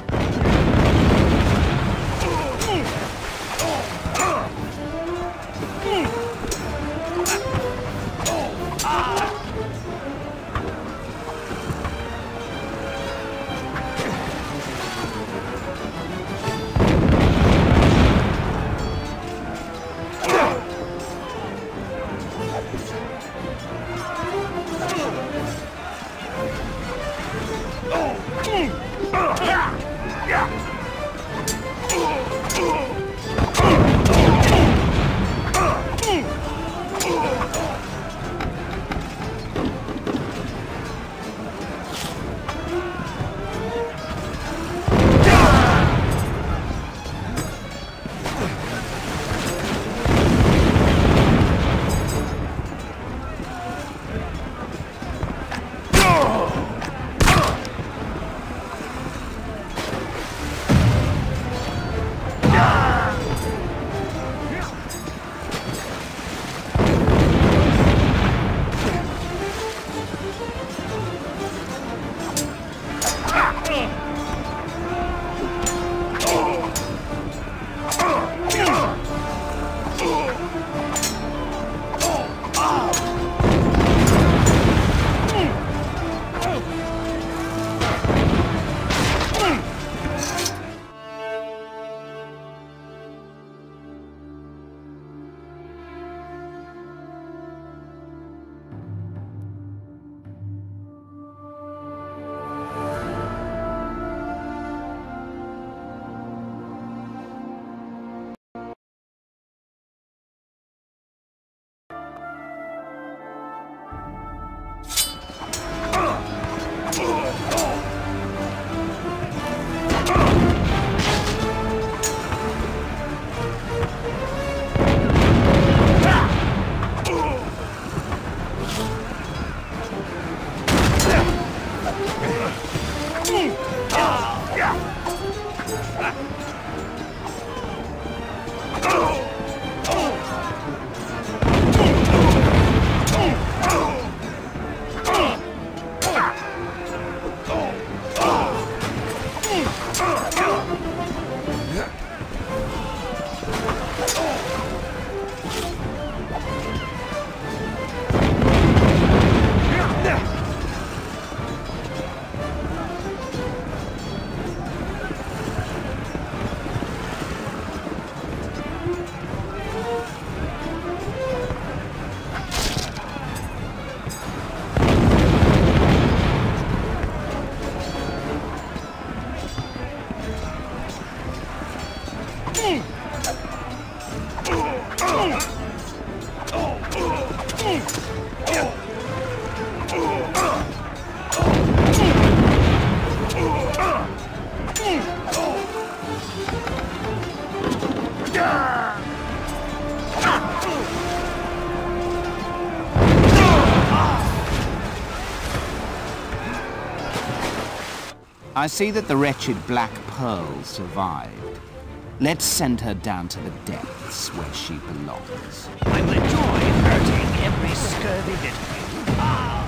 I see that the wretched Black Pearl survived. Let's send her down to the depths where she belongs. I'm the joy of hurting every scurvy little thing.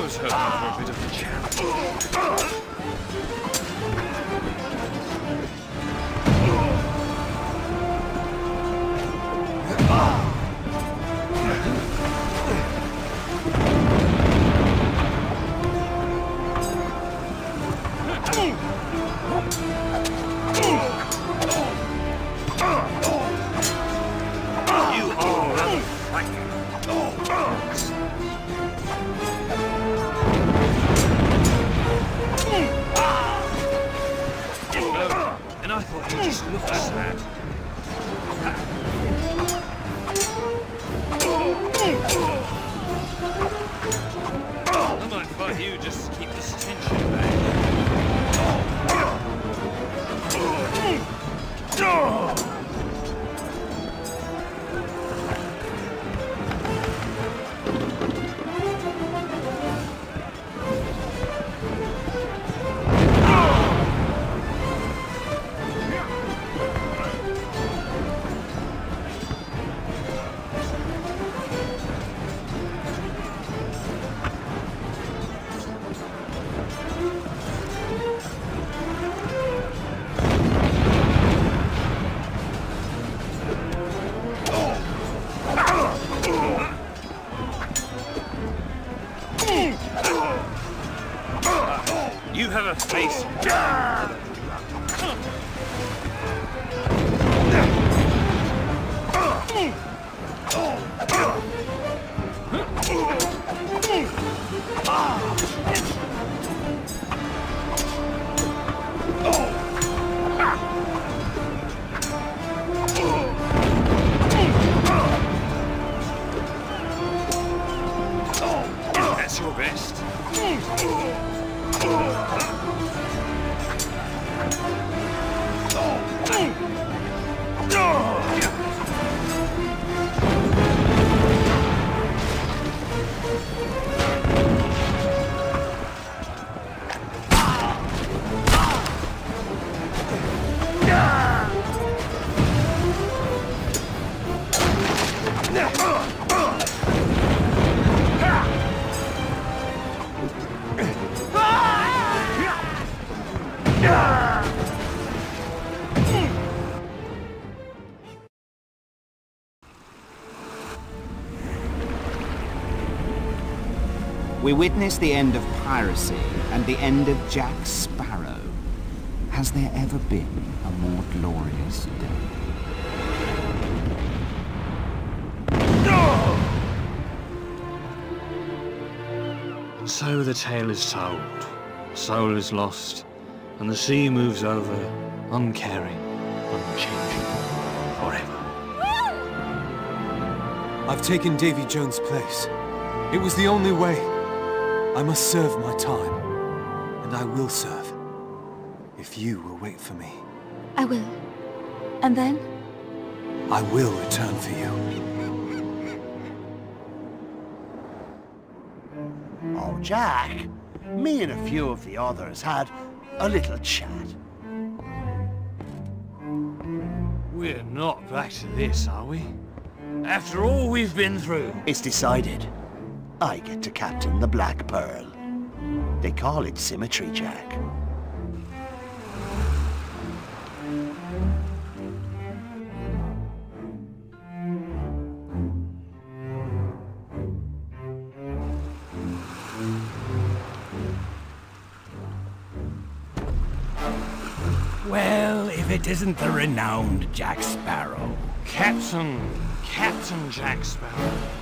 was hoping for a bit of a challenge. And I thought you just looked sad. I might fight you just to keep this tension back. You have a face. That's your best. We witness the end of piracy and the end of Jack Sparrow. Has there ever been a more glorious day? So the tale is told, soul is lost, and the sea moves over, uncaring, unchanging, forever. I've taken Davy Jones' place. It was the only way. I must serve my time, and I will serve, if you will wait for me. I will. And then? I will return for you. Oh, Jack, me and a few of the others had a little chat. We're not back to this, are we? After all we've been through. It's decided. I get to captain the Black Pearl. They call it symmetry, Jack. Well, if it isn't the renowned Jack Sparrow. Captain Jack Sparrow.